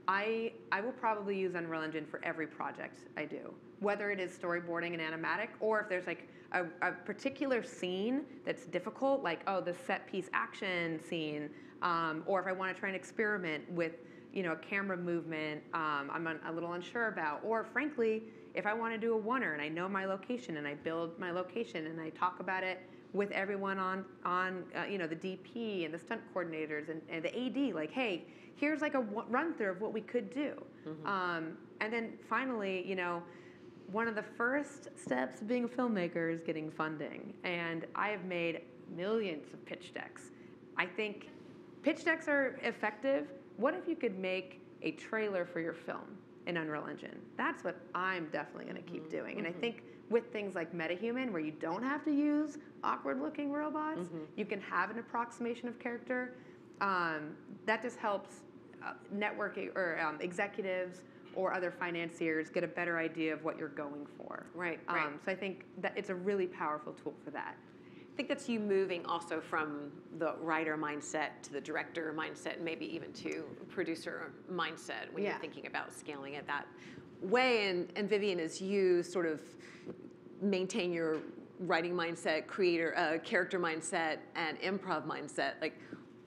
I I will probably use Unreal Engine for every project I do, whether it is storyboarding and animatic, or if there's like a, a particular scene that's difficult, like oh the set piece action scene, um, or if I want to try and experiment with you know a camera movement um, I'm un, a little unsure about, or frankly, if I want to do a oneer and I know my location and I build my location and I talk about it with everyone on on uh, you know the D P and the stunt coordinators and, and the A D, like hey, here's like a run through of what we could do. Mm-hmm. um, and then finally, you know one of the first steps of being a filmmaker is getting funding, and I have made millions of pitch decks. I think pitch decks are effective. What if you could make a trailer for your film in Unreal Engine? That's what I'm definitely going to keep mm-hmm. doing. And mm-hmm. I think with things like MetaHuman, where you don't have to use awkward-looking robots, mm-hmm. you can have an approximation of character. Um, that just helps uh, networking or um, executives or other financiers get a better idea of what you're going for. Right, um, right. So I think that it's a really powerful tool for that. I think that's you moving also from the writer mindset to the director mindset, and maybe even to producer mindset when yeah. you're thinking about scaling it that way. And, and Vivian, as you sort of maintain your writing mindset, creator, uh, character mindset, and improv mindset, like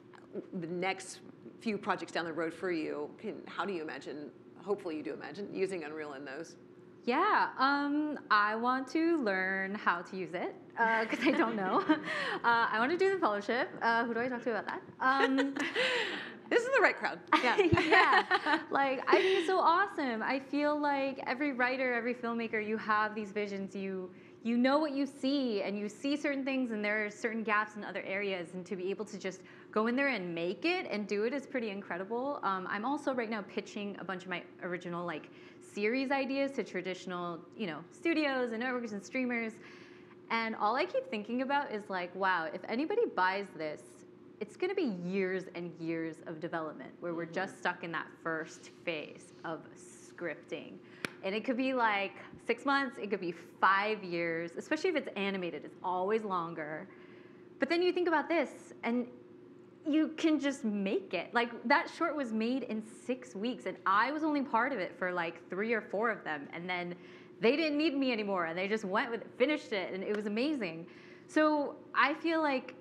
the next few projects down the road for you, can, how do you imagine, hopefully you do imagine, using Unreal in those? Yeah, um, I want to learn how to use it because uh, I don't know. uh, I want to do the fellowship. Uh, who do I talk to about that? Um, This is the right crowd. Yeah. Yeah. Like, I think it's so awesome. I feel like every writer, every filmmaker, you have these visions. You you know what you see, and you see certain things, and there are certain gaps in other areas. And to be able to just go in there and make it and do it is pretty incredible. Um, I'm also right now pitching a bunch of my original like series ideas to traditional, you know, studios and networks and streamers. And all I keep thinking about is like, wow, if anybody buys this, it's going to be years and years of development where we're just stuck in that first phase of scripting. And it could be like six months, it could be five years, especially if it's animated, it's always longer. But then you think about this, and you can just make it. Like, that short was made in six weeks, and I was only part of it for like three or four of them. And then they didn't need me anymore, and they just went with it, finished it, and it was amazing. So I feel like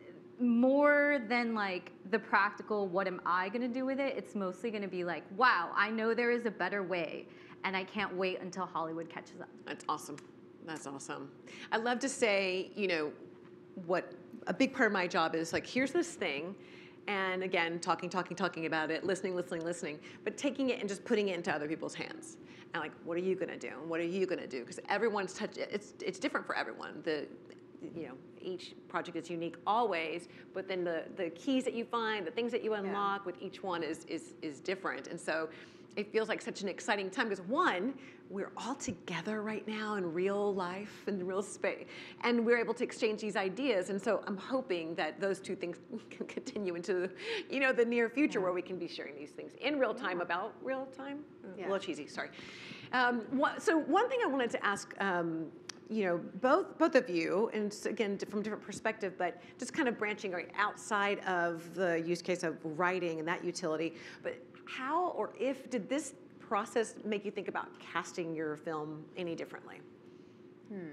more than like the practical, what am I gonna do with it? It's mostly gonna be like, wow, I know there is a better way, and I can't wait until Hollywood catches up. That's awesome. That's awesome. I love to say, you know, what a big part of my job is like, here's this thing, and again, talking, talking, talking about it, listening, listening, listening, but taking it and just putting it into other people's hands. And like, what are you gonna do? And what are you gonna do? Because everyone's touch, it's it's different for everyone. The you know, each project is unique always, but then the, the keys that you find, the things that you unlock yeah. with each one is, is, is different. And so it feels like such an exciting time because one, we're all together right now in real life, in real space, and we're able to exchange these ideas. And so I'm hoping that those two things can continue into, you know, the near future yeah. where we can be sharing these things in real time yeah. about real time. Yeah. A little cheesy, sorry. Um, what, so one thing I wanted to ask, um, you know, both both of you, and again, from different perspective, but just kind of branching right outside of the use case of writing and that utility, but how or if did this process make you think about casting your film any differently? Hmm.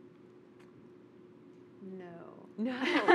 No. No.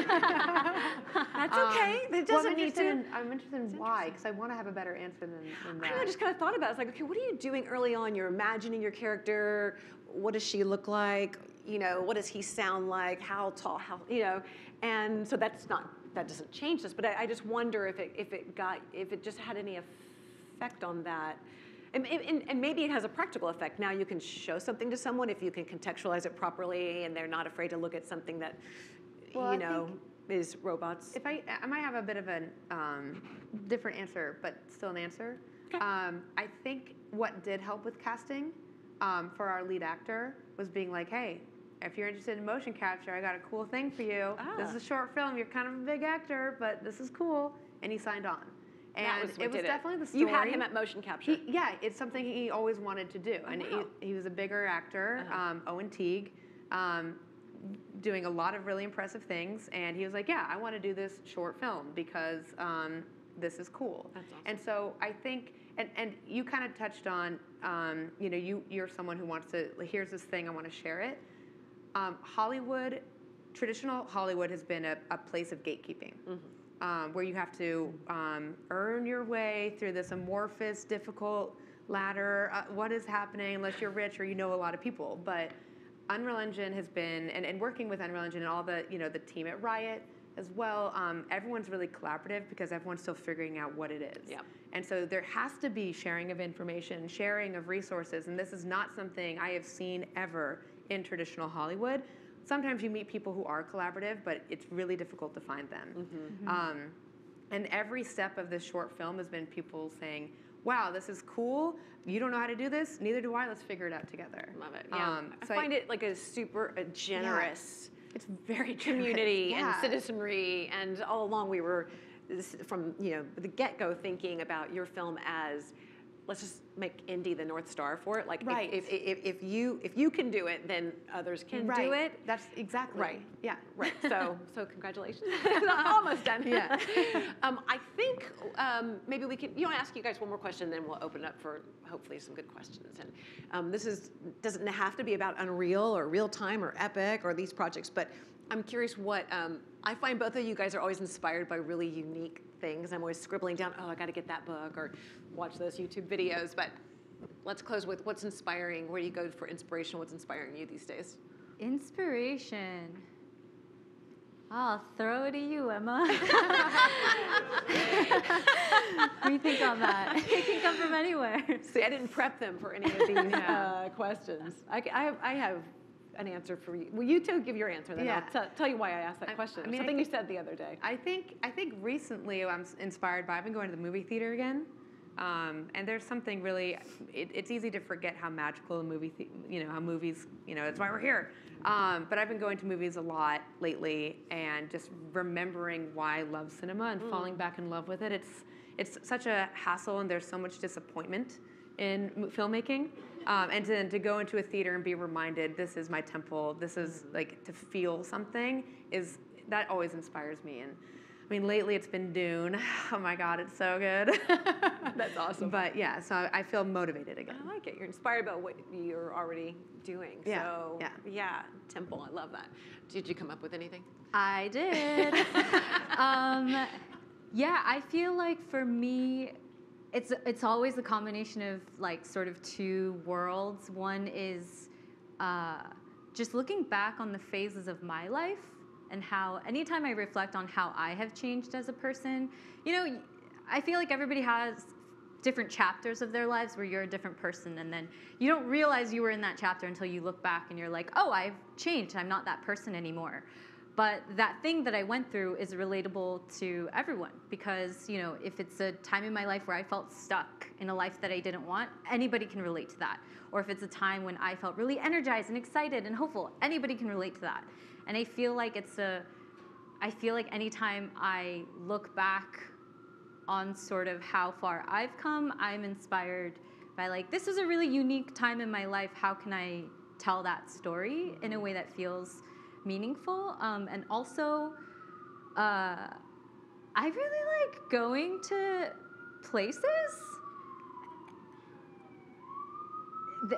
That's okay. Um, It doesn't well, I'm need interested to. In, I'm interested in why, because I want to have a better answer than, than that. I don't know, I just kind of thought about it. It's like, okay, what are you doing early on? You're imagining your character. What does she look like? You know, what does he sound like? How tall? How, you know? And so that's not, that doesn't change this, but I, I just wonder if it, if it got, if it just had any effect on that. And, and, and maybe it has a practical effect. Now you can show something to someone if you can contextualize it properly and they're not afraid to look at something that, well, you I know, is robots. If I, I might have a bit of a um, different answer, but still an answer. Okay. Um, I think what did help with casting um, for our lead actor was being like, hey, if you're interested in motion capture, I got a cool thing for you. Ah. This is a short film. You're kind of a big actor, but this is cool. And he signed on. And that was what it was did definitely it. the story. You had him at motion capture. He, yeah, it's something he always wanted to do. Oh, and wow. he, he was a bigger actor, Uh-huh. um, Owen Teague, um, doing a lot of really impressive things. And he was like, yeah, I want to do this short film because um, this is cool. That's awesome. And so I think, and, and you kind of touched on, um, you know, you, you're someone who wants to, like, here's this thing, I want to share it. Um, Hollywood, traditional Hollywood has been a, a place of gatekeeping. Mm-hmm. Um, where you have to um, earn your way through this amorphous, difficult ladder. Uh, what is happening unless you're rich or you know a lot of people? But Unreal Engine has been, and, and working with Unreal Engine and all the, you know, the team at Riot as well, um, everyone's really collaborative because everyone's still figuring out what it is. Yep. And so there has to be sharing of information, sharing of resources, and this is not something I have seen ever in traditional Hollywood. Sometimes you meet people who are collaborative, but it's really difficult to find them. Mm-hmm. Um, and every step of this short film has been people saying, wow, this is cool. You don't know how to do this? Neither do I. Let's figure it out together. Love it. Yeah. Um, I so find I, it like a super a generous yeah, it's very community generous. Yeah. and citizenry. And all along we were, from you know the get-go, thinking about your film as, let's just make indie the North Star for it. Like, right. if, if, if, if you if you can do it, then others can right. do it. That's exactly right. Yeah. Right. So so congratulations. Almost done. Yeah. um, I think um, maybe we can. You know, ask you guys one more question, then we'll open it up for hopefully some good questions. And um, this is doesn't have to be about Unreal or Real Time or Epic or these projects, but I'm curious what um, I find both of you guys are always inspired by really unique things. I'm always scribbling down, oh, I got to get that book or watch those YouTube videos. But let's close with what's inspiring. Where do you go for inspiration? What's inspiring you these days? Inspiration. I'll throw it to you, Emma. What do you think on that? It can come from anywhere. See, I didn't prep them for any of these yeah. uh, questions. I, I, have, I have an answer for you. Well, you two give your answer, then yeah. I'll t- tell you why I asked that I, question. I mean, Something I think, you said the other day. I think I think recently I'm inspired by, I've been going to the movie theater again. Um, and there's something really, it, it's easy to forget how magical a movie, th- you know, how movies, you know, that's why we're here. Um, but I've been going to movies a lot lately and just remembering why I love cinema and mm. falling back in love with it. It's it's such a hassle and there's so much disappointment in m- filmmaking. Um, and to, to go into a theater and be reminded, this is my temple, this is like to feel something, is that always inspires me. And I mean, lately it's been Dune. Oh my God, it's so good. That's awesome. But yeah, so I feel motivated again. I like it. You're inspired by what you're already doing. Yeah. So yeah, yeah, temple. I love that. Did you come up with anything? I did. um, yeah, I feel like for me, it's it's always a combination of like sort of two worlds. One is uh, just looking back on the phases of my life. And how anytime I reflect on how I have changed as a person, you know, I feel like everybody has different chapters of their lives where you're a different person. And then you don't realize you were in that chapter until you look back and you're like, oh, I've changed. I'm not that person anymore. But that thing that I went through is relatable to everyone because, you know, if it's a time in my life where I felt stuck in a life that I didn't want, anybody can relate to that. Or if it's a time when I felt really energized and excited and hopeful, anybody can relate to that. And I feel like it's a, I feel like anytime I look back on sort of how far I've come, I'm inspired by like, this is a really unique time in my life. How can I tell that story in a way that feels meaningful? Um, and also, uh, I really like going to places. The,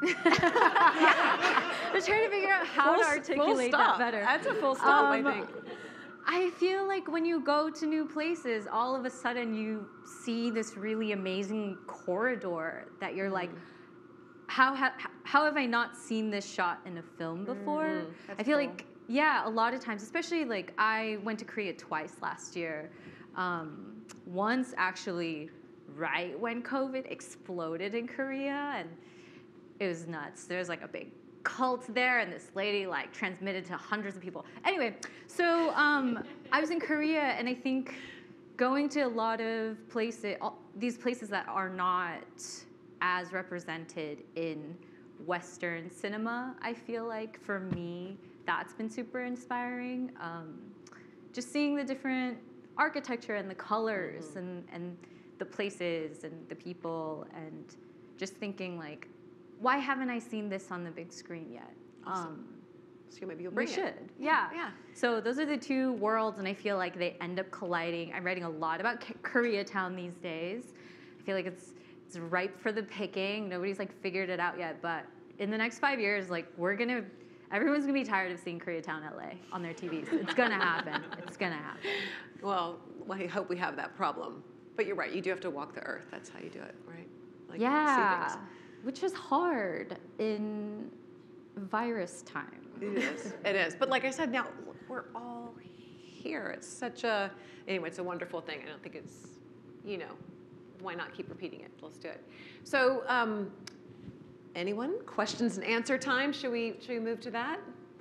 I'm trying to figure out how full, to articulate that better. That's a full stop, um, I think. I feel like when you go to new places, all of a sudden you see this really amazing corridor that you're mm. like, how, ha- how have I not seen this shot in a film before? Mm, I feel cool. like, yeah, a lot of times, especially like I went to Korea twice last year. Um, once actually right when COVID exploded in Korea, and it was nuts. There's like a big cult there, and this lady like transmitted to hundreds of people. Anyway, so um, I was in Korea, and I think going to a lot of places, all, these places that are not as represented in Western cinema, I feel like for me, that's been super inspiring. Um, just seeing the different architecture and the colors mm-hmm. and, and the places and the people, and just thinking like, why haven't I seen this on the big screen yet? Awesome. Um, so maybe you'll bring we it. should. Yeah. Yeah. So those are the two worlds, and I feel like they end up colliding. I'm writing a lot about K- Koreatown these days. I feel like it's it's ripe for the picking. Nobody's like figured it out yet, but in the next five years, like we're gonna, everyone's gonna be tired of seeing Koreatown L A on their T Vs. It's gonna happen. It's gonna happen. Well, I hope we have that problem. But you're right. You do have to walk the earth. That's how you do it, right? Like, yeah. see things. Which is hard in virus time. It is. It is. But like I said, now look, we're all here. It's such a, anyway, it's a wonderful thing. I don't think it's, you know, why not keep repeating it? Let's do it. So, um, anyone? Questions and answer time. Should we, should we move to that?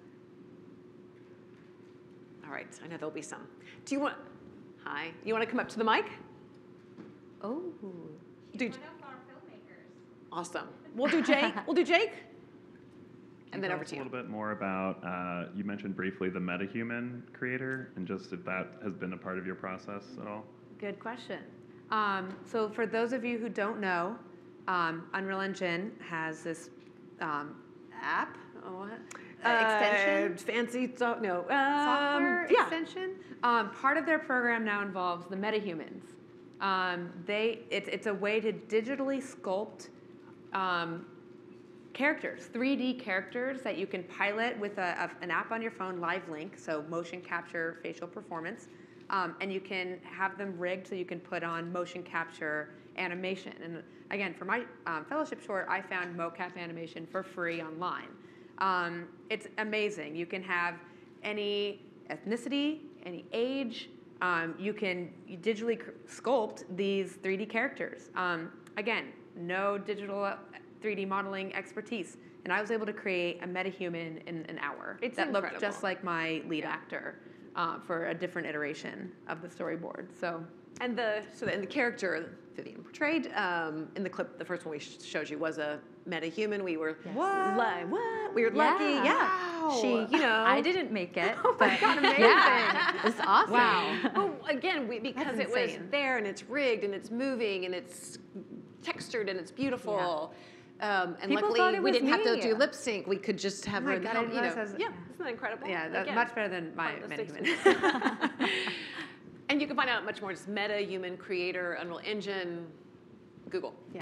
All right. I know there'll be some. Do you want, hi. You want to come up to the mic? Oh. Do, awesome. We'll do Jake. We'll do Jake. And then over to you. A little bit more about, uh, you mentioned briefly the metahuman creator, and just if that has been a part of your process at all. Good question. Um, so for those of you who don't know, um, Unreal Engine has this um, app, oh, what? Uh, extension, fancy so, no um, software yeah. extension. Um, part of their program now involves the metahumans. Um, they it's it's a way to digitally sculpt um, characters, three D characters that you can pilot with a, a, an app on your phone, Live Link, so motion capture facial performance, um, and you can have them rigged so you can put on motion capture animation. And again, for my um, fellowship short, I found mocap animation for free online. Um, it's amazing. You can have any ethnicity, any age. Um, you can digitally sculpt these three D characters. Um, again, no digital three D modeling expertise. And I was able to create a metahuman in an hour. It's that incredible. looked just like my lead Yeah. actor uh, for a different iteration of the storyboard. So, And the so and the character Vivian portrayed um, in the clip, the first one we sh- showed you was a metahuman. We were What? like, what? We were Yeah. lucky. Yeah. Wow. She, you know. I didn't make it, Oh my but God, amazing. yeah, it's awesome. Wow. Well, again, we, because That's it was insane. there and it's rigged and it's moving and it's textured and it's beautiful. Um, and People thought luckily, it we was didn't have to me. do lip sync. We could just have Oh my her, God, I help, didn't you know. realize that was- Yeah, isn't that incredible? yeah, that's Again, much better than my fun mistakes metahuman. we- And you can find out much more, just Meta, Human Creator, Unreal Engine, Google. Yeah.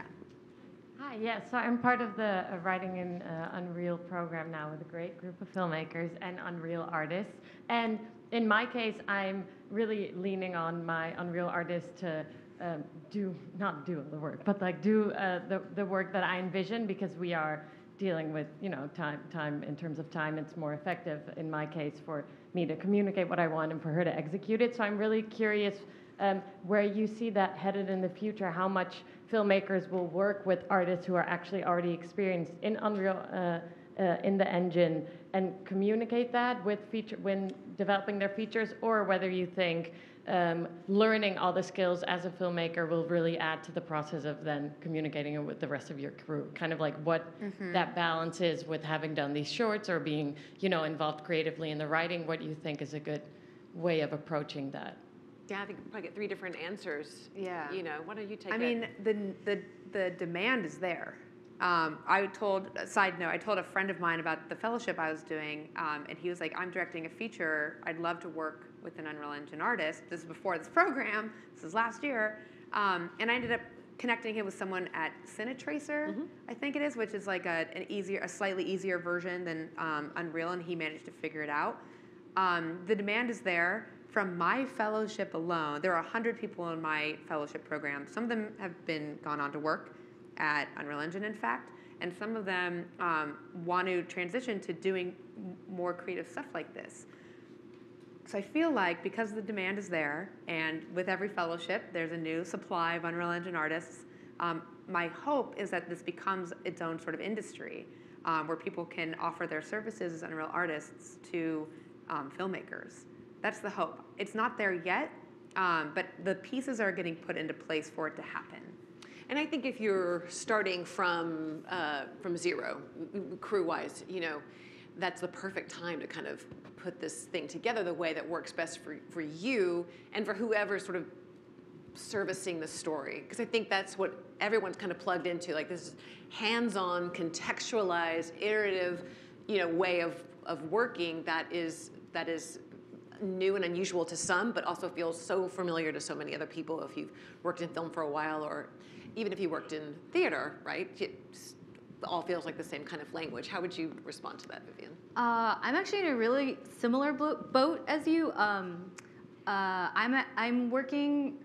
Hi, yeah, so I'm part of the uh, Writing in uh, Unreal program now with a great group of filmmakers and Unreal artists. And in my case, I'm really leaning on my Unreal artists to um, do, not do all the work, but like do uh, the, the work that I envision, because we are dealing with, you know, time, time in terms of time, it's more effective in my case for me to communicate what I want and for her to execute it. So I'm really curious um, where you see that headed in the future, how much filmmakers will work with artists who are actually already experienced in Unreal, uh, uh, in the engine, and communicate that with feature when developing their features, or whether you think um, learning all the skills as a filmmaker will really add to the process of then communicating it with the rest of your crew. Kind of like what Mm-hmm. that balance is with having done these shorts or being, you know, involved creatively in the writing. What do you think is a good way of approaching that? Yeah, I think we'll probably get three different answers. Yeah. You know, why don't you take I it? mean, the, the, the demand is there. Um, I told, a side note, I told a friend of mine about the fellowship I was doing, um, and he was like, I'm directing a feature. I'd love to work with an Unreal Engine artist. This is before this program. This is last year. Um, and I ended up connecting him with someone at Cinetracer, Mm-hmm. I think it is, which is like a, an easier, a slightly easier version than um, Unreal, and he managed to figure it out. Um, the demand is there. From my fellowship alone, there are one hundred people in my fellowship program. Some of them have been gone on to work at Unreal Engine, in fact, and some of them um, want to transition to doing m- more creative stuff like this. So I feel like because the demand is there, and with every fellowship, there's a new supply of Unreal Engine artists, um, my hope is that this becomes its own sort of industry um, where people can offer their services as Unreal artists to um, filmmakers. That's the hope. It's not there yet, um, but the pieces are getting put into place for it to happen. And I think if you're starting from uh, from zero, crew-wise, you know, that's the perfect time to kind of put this thing together the way that works best for, for you and for whoever's sort of servicing the story. Because I think that's what everyone's kind of plugged into, like this hands-on, contextualized, iterative, you know, way of, of working that is that is new and unusual to some, but also feels so familiar to so many other people if you've worked in film for a while, or even if you worked in theater, right? It all feels like the same kind of language. How would you respond to that, Vivian? Uh, I'm actually in a really similar bo- boat as you. Um, uh, I'm a, I'm working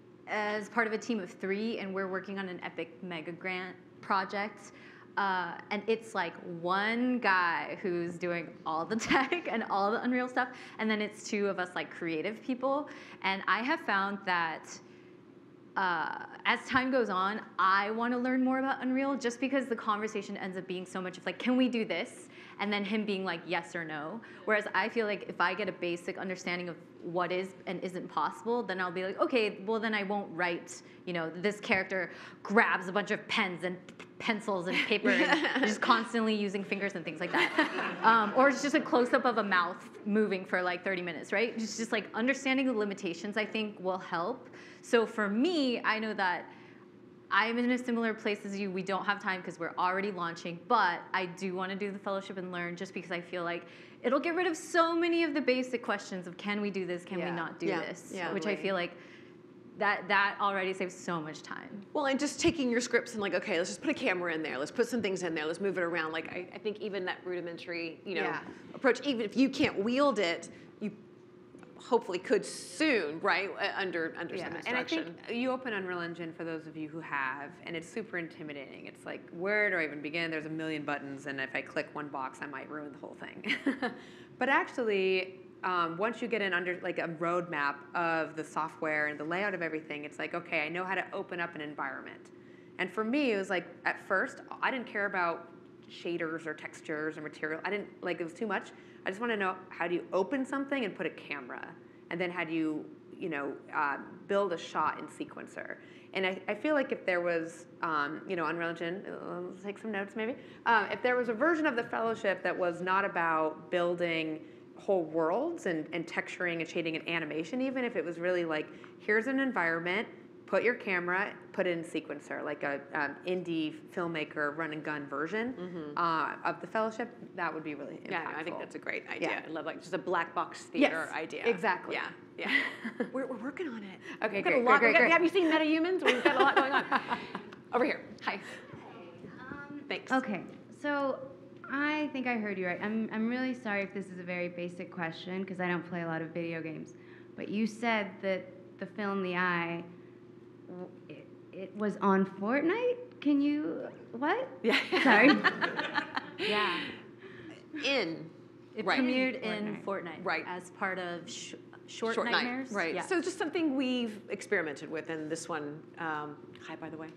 as part of a team of three, and we're working on an epic mega grant project. Uh, and it's like one guy who's doing all the tech and all the Unreal stuff, and then it's two of us like creative people. And I have found that uh, as time goes on, I want to learn more about Unreal, just because the conversation ends up being so much of like, can we do this? And then him being like, yes or no. Whereas I feel like if I get a basic understanding of what is and isn't possible, then I'll be like, okay, well then I won't write, you know, this character grabs a bunch of pens and p- pencils and paper and just constantly using fingers and things like that. Um, or it's just a close-up of a mouth moving for like thirty minutes, right? It's just like understanding the limitations, I think, will help. So for me, I know that I'm in a similar place as you. We don't have time because we're already launching, but I do want to do the fellowship and learn, just because I feel like it'll get rid of so many of the basic questions of can we do this, can Yeah. we not do Yeah. this, Yeah. which I feel like that that already saves so much time. Well, and just taking your scripts and like, okay, let's just put a camera in there. Let's put some things in there. Let's move it around. Like, I, I think even that rudimentary, you know, Yeah. approach, even if you can't wield it, you hopefully could soon, right? Uh, Under under some And I instruction. think you open Unreal Engine, for those of you who have, and it's super intimidating. It's like, where do I even begin? There's a million buttons, and if I click one box, I might ruin the whole thing. But actually, um, once you get an under like a roadmap of the software and the layout of everything, it's like, okay, I know how to open up an environment. And for me, it was like, at first, I didn't care about shaders or textures or material. I didn't, like, it was too much. I just want to know, how do you open something and put a camera? And then how do you, you know, uh, build a shot in Sequencer? And I, I feel like if there was, um, you know, Unreal Engine, let's take some notes maybe. Um, if there was a version of the Fellowship that was not about building whole worlds and, and texturing and shading and animation, even if it was really like, here's an environment, put your camera, put it in Sequencer, like a um, indie filmmaker run and gun version mm-hmm. uh, of the Fellowship, that would be really impactful. Yeah, no, I think that's a great idea. Yeah. I love like just a black box theater yes, idea. Exactly. Yeah, yeah. we're, we're working on it. Okay, We've got great, a lot, great, we've got, great, Have you seen MetaHumans? We've got a lot going on. Over here. Hi. Um, Thanks. okay, so I think I heard you right. I'm, I'm really sorry if this is a very basic question because I don't play a lot of video games. But you said that the film The Eye, it, it was on Fortnite? Can you, what? Yeah. Sorry. Yeah. In. It Right. premiered in Fortnite. Fortnite, Right. as part of sh- Short, Short Nightmares. Night, right. Yeah. So it's just something we've experimented with, and this one, um, hi, by the way.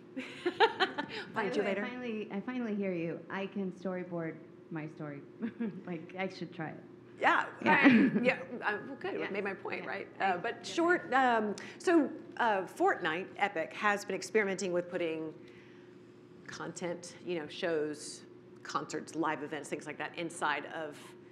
By Find the you way, later. I finally, I finally hear you. I can storyboard my story. Like, I should try it. Yeah, Yeah. right. yeah. Uh, well, good. Yeah. I made my point, Yeah. right? Uh, but short. Um, so uh, Fortnite, Epic has been experimenting with putting content, you know, shows, concerts, live events, things like that, inside of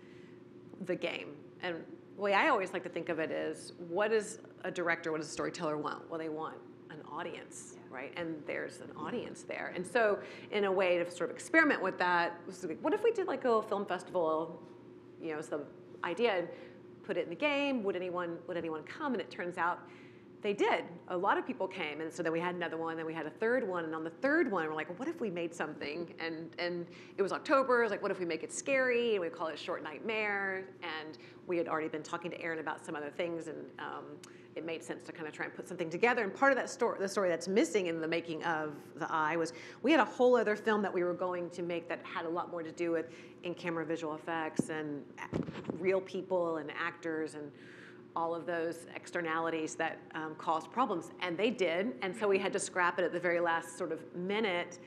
the game. And the way I always like to think of it is, what does a director, what does a storyteller want? Well, they want an audience, yeah. right? And there's an audience there. And so, in a way to sort of experiment with that, was like, what if we did like a film festival? You know, some idea, and put it in the game. Would anyone would anyone come? And it turns out they did. A lot of people came, and so then we had another one, then we had a third one, and on the third one, we're like, well, what if we made something? And and it was October. It was like, what if we make it scary? And we call it Short Nightmare. And we had already been talking to Aaron about some other things, and um, it made sense to kind of try and put something together. And part of that story, the story that's missing in the making of The Eye, was we had a whole other film that we were going to make that had a lot more to do with in-camera visual effects and real people and actors and all of those externalities that um, caused problems. And they did. And so we had to scrap it at the very last sort of minute.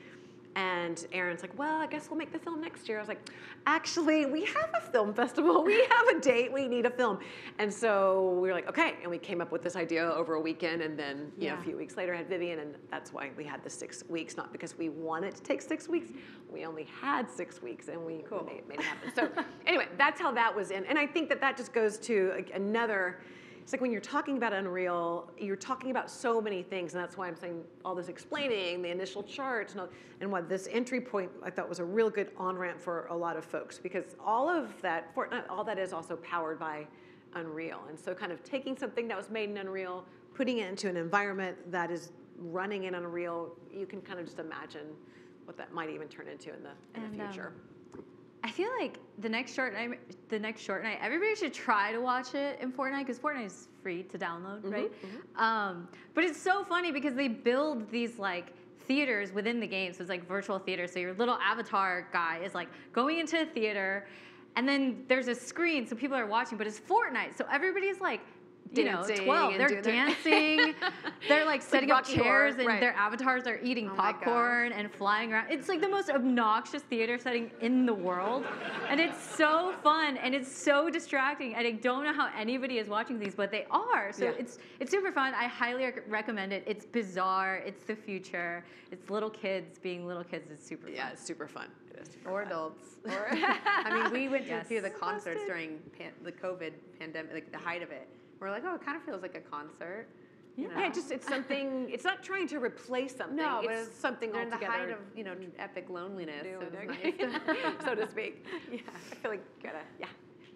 And Aaron's like, well, I guess we'll make the film next year. I was like, actually, we have a film festival. We have a date. We need a film. And so we were like, okay. And we came up with this idea over a weekend. And then you Yeah. know, a few weeks later, I had Vivian. And that's why we had the six weeks, not because we wanted to take six weeks. We only had six weeks, and we cool. made, made it happen. So anyway, that's how that was in. And I think that that just goes to like, another... It's like when you're talking about Unreal, you're talking about so many things, and that's why I'm saying all this explaining, the initial charts, and, all, and what this entry point I thought was a real good on-ramp for a lot of folks, because all of that, Fortnite, all that is also powered by Unreal. And so kind of taking something that was made in Unreal, putting it into an environment that is running in Unreal, you can kind of just imagine what that might even turn into in the, in And, the future. Um, I feel like the next short night, the next short night, everybody should try to watch it in Fortnite because Fortnite is free to download, Mm-hmm, right? mm-hmm. Um, but it's so funny because they build these like theaters within the game, so it's like virtual theater. So your little avatar guy is like going into a theater, and then there's a screen, so people are watching, but it's Fortnite, so everybody's like. You know, Dancing twelve. and They're doing their- dancing. They're like setting up Rocky chairs, Horror, and right. their avatars are eating Oh my popcorn and flying around. It's like the most obnoxious theater setting in the world, and it's so fun and it's so distracting. And I don't know how anybody is watching these, but they are. So Yeah. it's it's super fun. I highly rec- recommend it. It's bizarre. It's the future. It's little kids being little kids. It's super fun. Yeah, it's super fun. It is super Or fun. adults. Or, I mean, we went to Yes. a few of the concerts during pan- the COVID pandemic, like the height of it. We're like, oh, it kind of feels like a concert. You know? Yeah, just it's something. It's not trying to replace something. No, but it's, something they're in the altogether. height of you know epic loneliness. new So it was and nice new, to- so to speak. Yeah. I feel like you gotta. Yeah.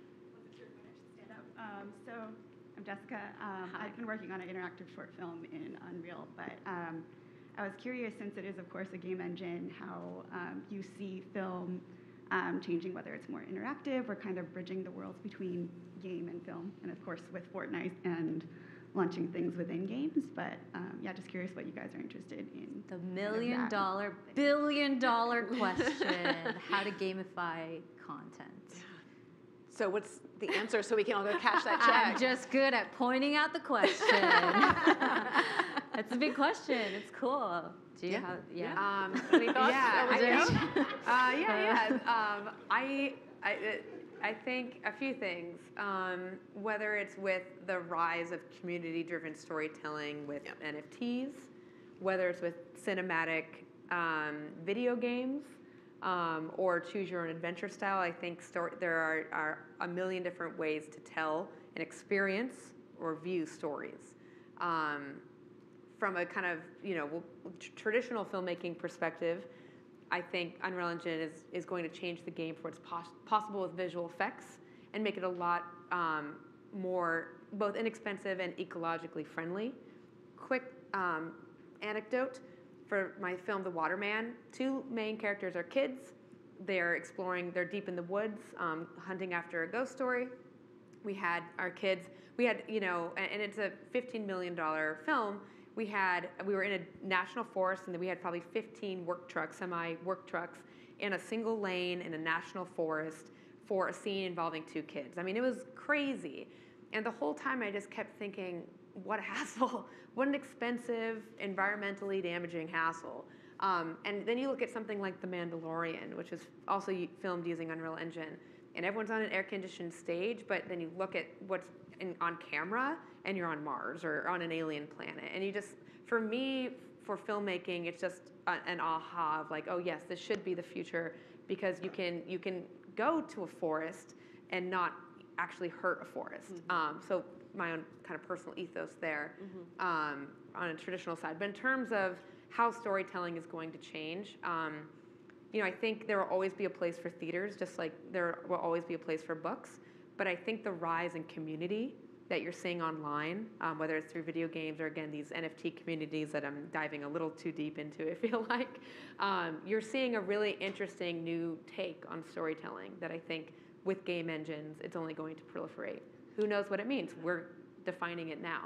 Stand up. Um, so I'm Jessica. Um, Hi. I've been working on an interactive short film in Unreal, but um, I was curious, since it is, of course, a game engine, how um, you see film um, changing, whether it's more interactive or kind of bridging the worlds between game and film, and of course with Fortnite and launching things within games. But um, yeah, just curious what you guys are interested in. The kind of million that. dollar, billion dollar question: how to gamify content. So what's the answer so we can all go cash that I'm check? just good at pointing out the question. That's a big question. It's cool. Do you Yeah. have, yeah? Um, Any thoughts? Yeah, Over I to you? think, uh, yeah, yeah. Um, I, I, I think a few things. Um, whether it's with the rise of community-driven storytelling with Yep. N F Ts, whether it's with cinematic um, video games, um, or choose your own adventure style. I think story, there are, are a million different ways to tell and experience or view stories. Um, from a kind of, you know, tr- traditional filmmaking perspective, I think Unreal Engine is, is going to change the game for what's pos- possible with visual effects and make it a lot um, more both inexpensive and ecologically friendly. Quick um, anecdote. For my film, The Waterman, two main characters are kids. They're exploring, they're deep in the woods, um, hunting after a ghost story. We had our kids, we had, you know, and, and it's a fifteen million dollars film. We had, we were in a national forest, and then we had probably fifteen work trucks, semi-work trucks, in a single lane in a national forest for a scene involving two kids. I mean, it was crazy. And the whole time I just kept thinking, what a hassle. What an expensive, environmentally damaging hassle. Um, and then you look at something like The Mandalorian, which is also u- filmed using Unreal Engine, and everyone's on an air-conditioned stage, but then you look at what's in, on camera, and you're on Mars or on an alien planet. And you just, for me, for filmmaking, it's just a, an aha of like, oh yes, this should be the future, because you can, you can go to a forest and not actually hurt a forest. Mm-hmm. Um, so my own kind of personal ethos there, mm-hmm. um, on a traditional side. But in terms of how storytelling is going to change, um, you know, I think there will always be a place for theaters, just like there will always be a place for books. But I think the rise in community that you're seeing online, um, whether it's through video games or, again, these N F T communities that I'm diving a little too deep into, I feel like, um, you're seeing a really interesting new take on storytelling that I think with game engines, it's only going to proliferate. Who knows what it means? We're defining it now.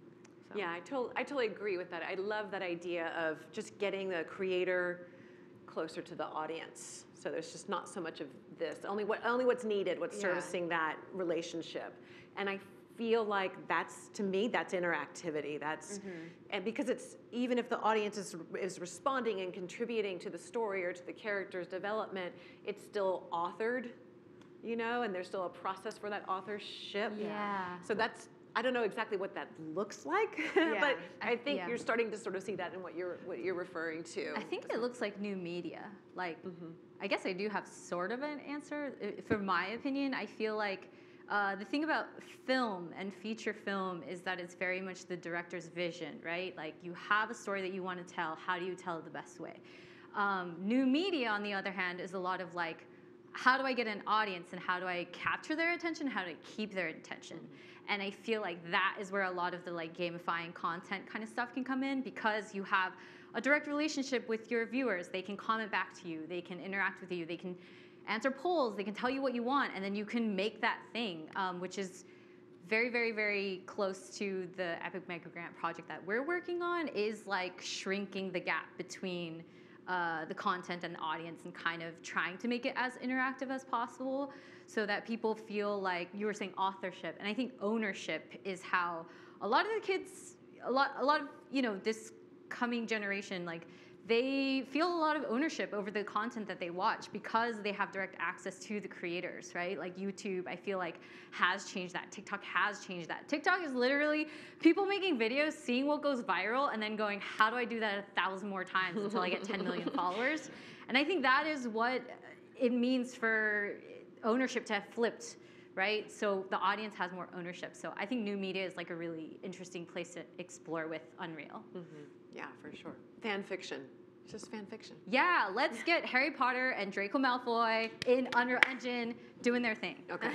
So. Yeah, I, to- I totally agree with that. I love that idea of just getting the creator closer to the audience. So there's just not so much of this, only what only what's needed, what's Yeah. servicing that relationship. And I feel like that's, to me, that's interactivity. That's, mm-hmm. and because it's, even if the audience is, is responding and contributing to the story or to the character's development, it's still authored, you know, and there's still a process for that authorship. Yeah. So that's, I don't know exactly what that looks like, Yeah. but I think yeah. you're starting to sort of see that in what you're what you're referring to. I think it looks like new media. Like, mm-hmm. I guess I do have sort of an answer. I- For my opinion, I feel like uh, the thing about film and feature film is that it's very much the director's vision, right? Like, you have a story that you want to tell. How do you tell it the best way? Um, new media, on the other hand, is a lot of like, how do I get an audience and how do I capture their attention? How do I keep their attention? Mm-hmm. And I feel like that is where a lot of the like gamifying content kind of stuff can come in, because you have a direct relationship with your viewers. They can comment back to you. They can interact with you. They can answer polls. They can tell you what you want, and then you can make that thing, um, which is very, very, very close to the Epic Mega Grant project that we're working on, is like shrinking the gap between uh, the content and the audience and kind of trying to make it as interactive as possible so that people feel like, you were saying authorship, and I think ownership is how a lot of the kids, a lot, a lot of, you know, this coming generation, like, they feel a lot of ownership over the content that they watch because they have direct access to the creators, right? Like YouTube, I feel like, has changed that. TikTok has changed that. TikTok is literally people making videos, seeing what goes viral, and then going, how do I do that a thousand more times until I get ten million followers? And I think that is what it means for ownership to have flipped, right? So the audience has more ownership. So I think new media is like a really interesting place to explore with Unreal. Mm-hmm. Yeah, for sure. Fan fiction. It's just fan fiction. Yeah, let's get Harry Potter and Draco Malfoy in Unreal Engine doing their thing. Okay.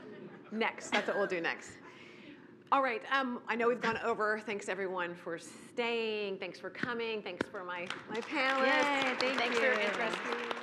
Next. That's what we'll do next. All right. Um, I know we've gone over. Thanks, everyone, for staying. Thanks for coming. Thanks for my, my panelists. Yay, thank Thanks you. for your interest.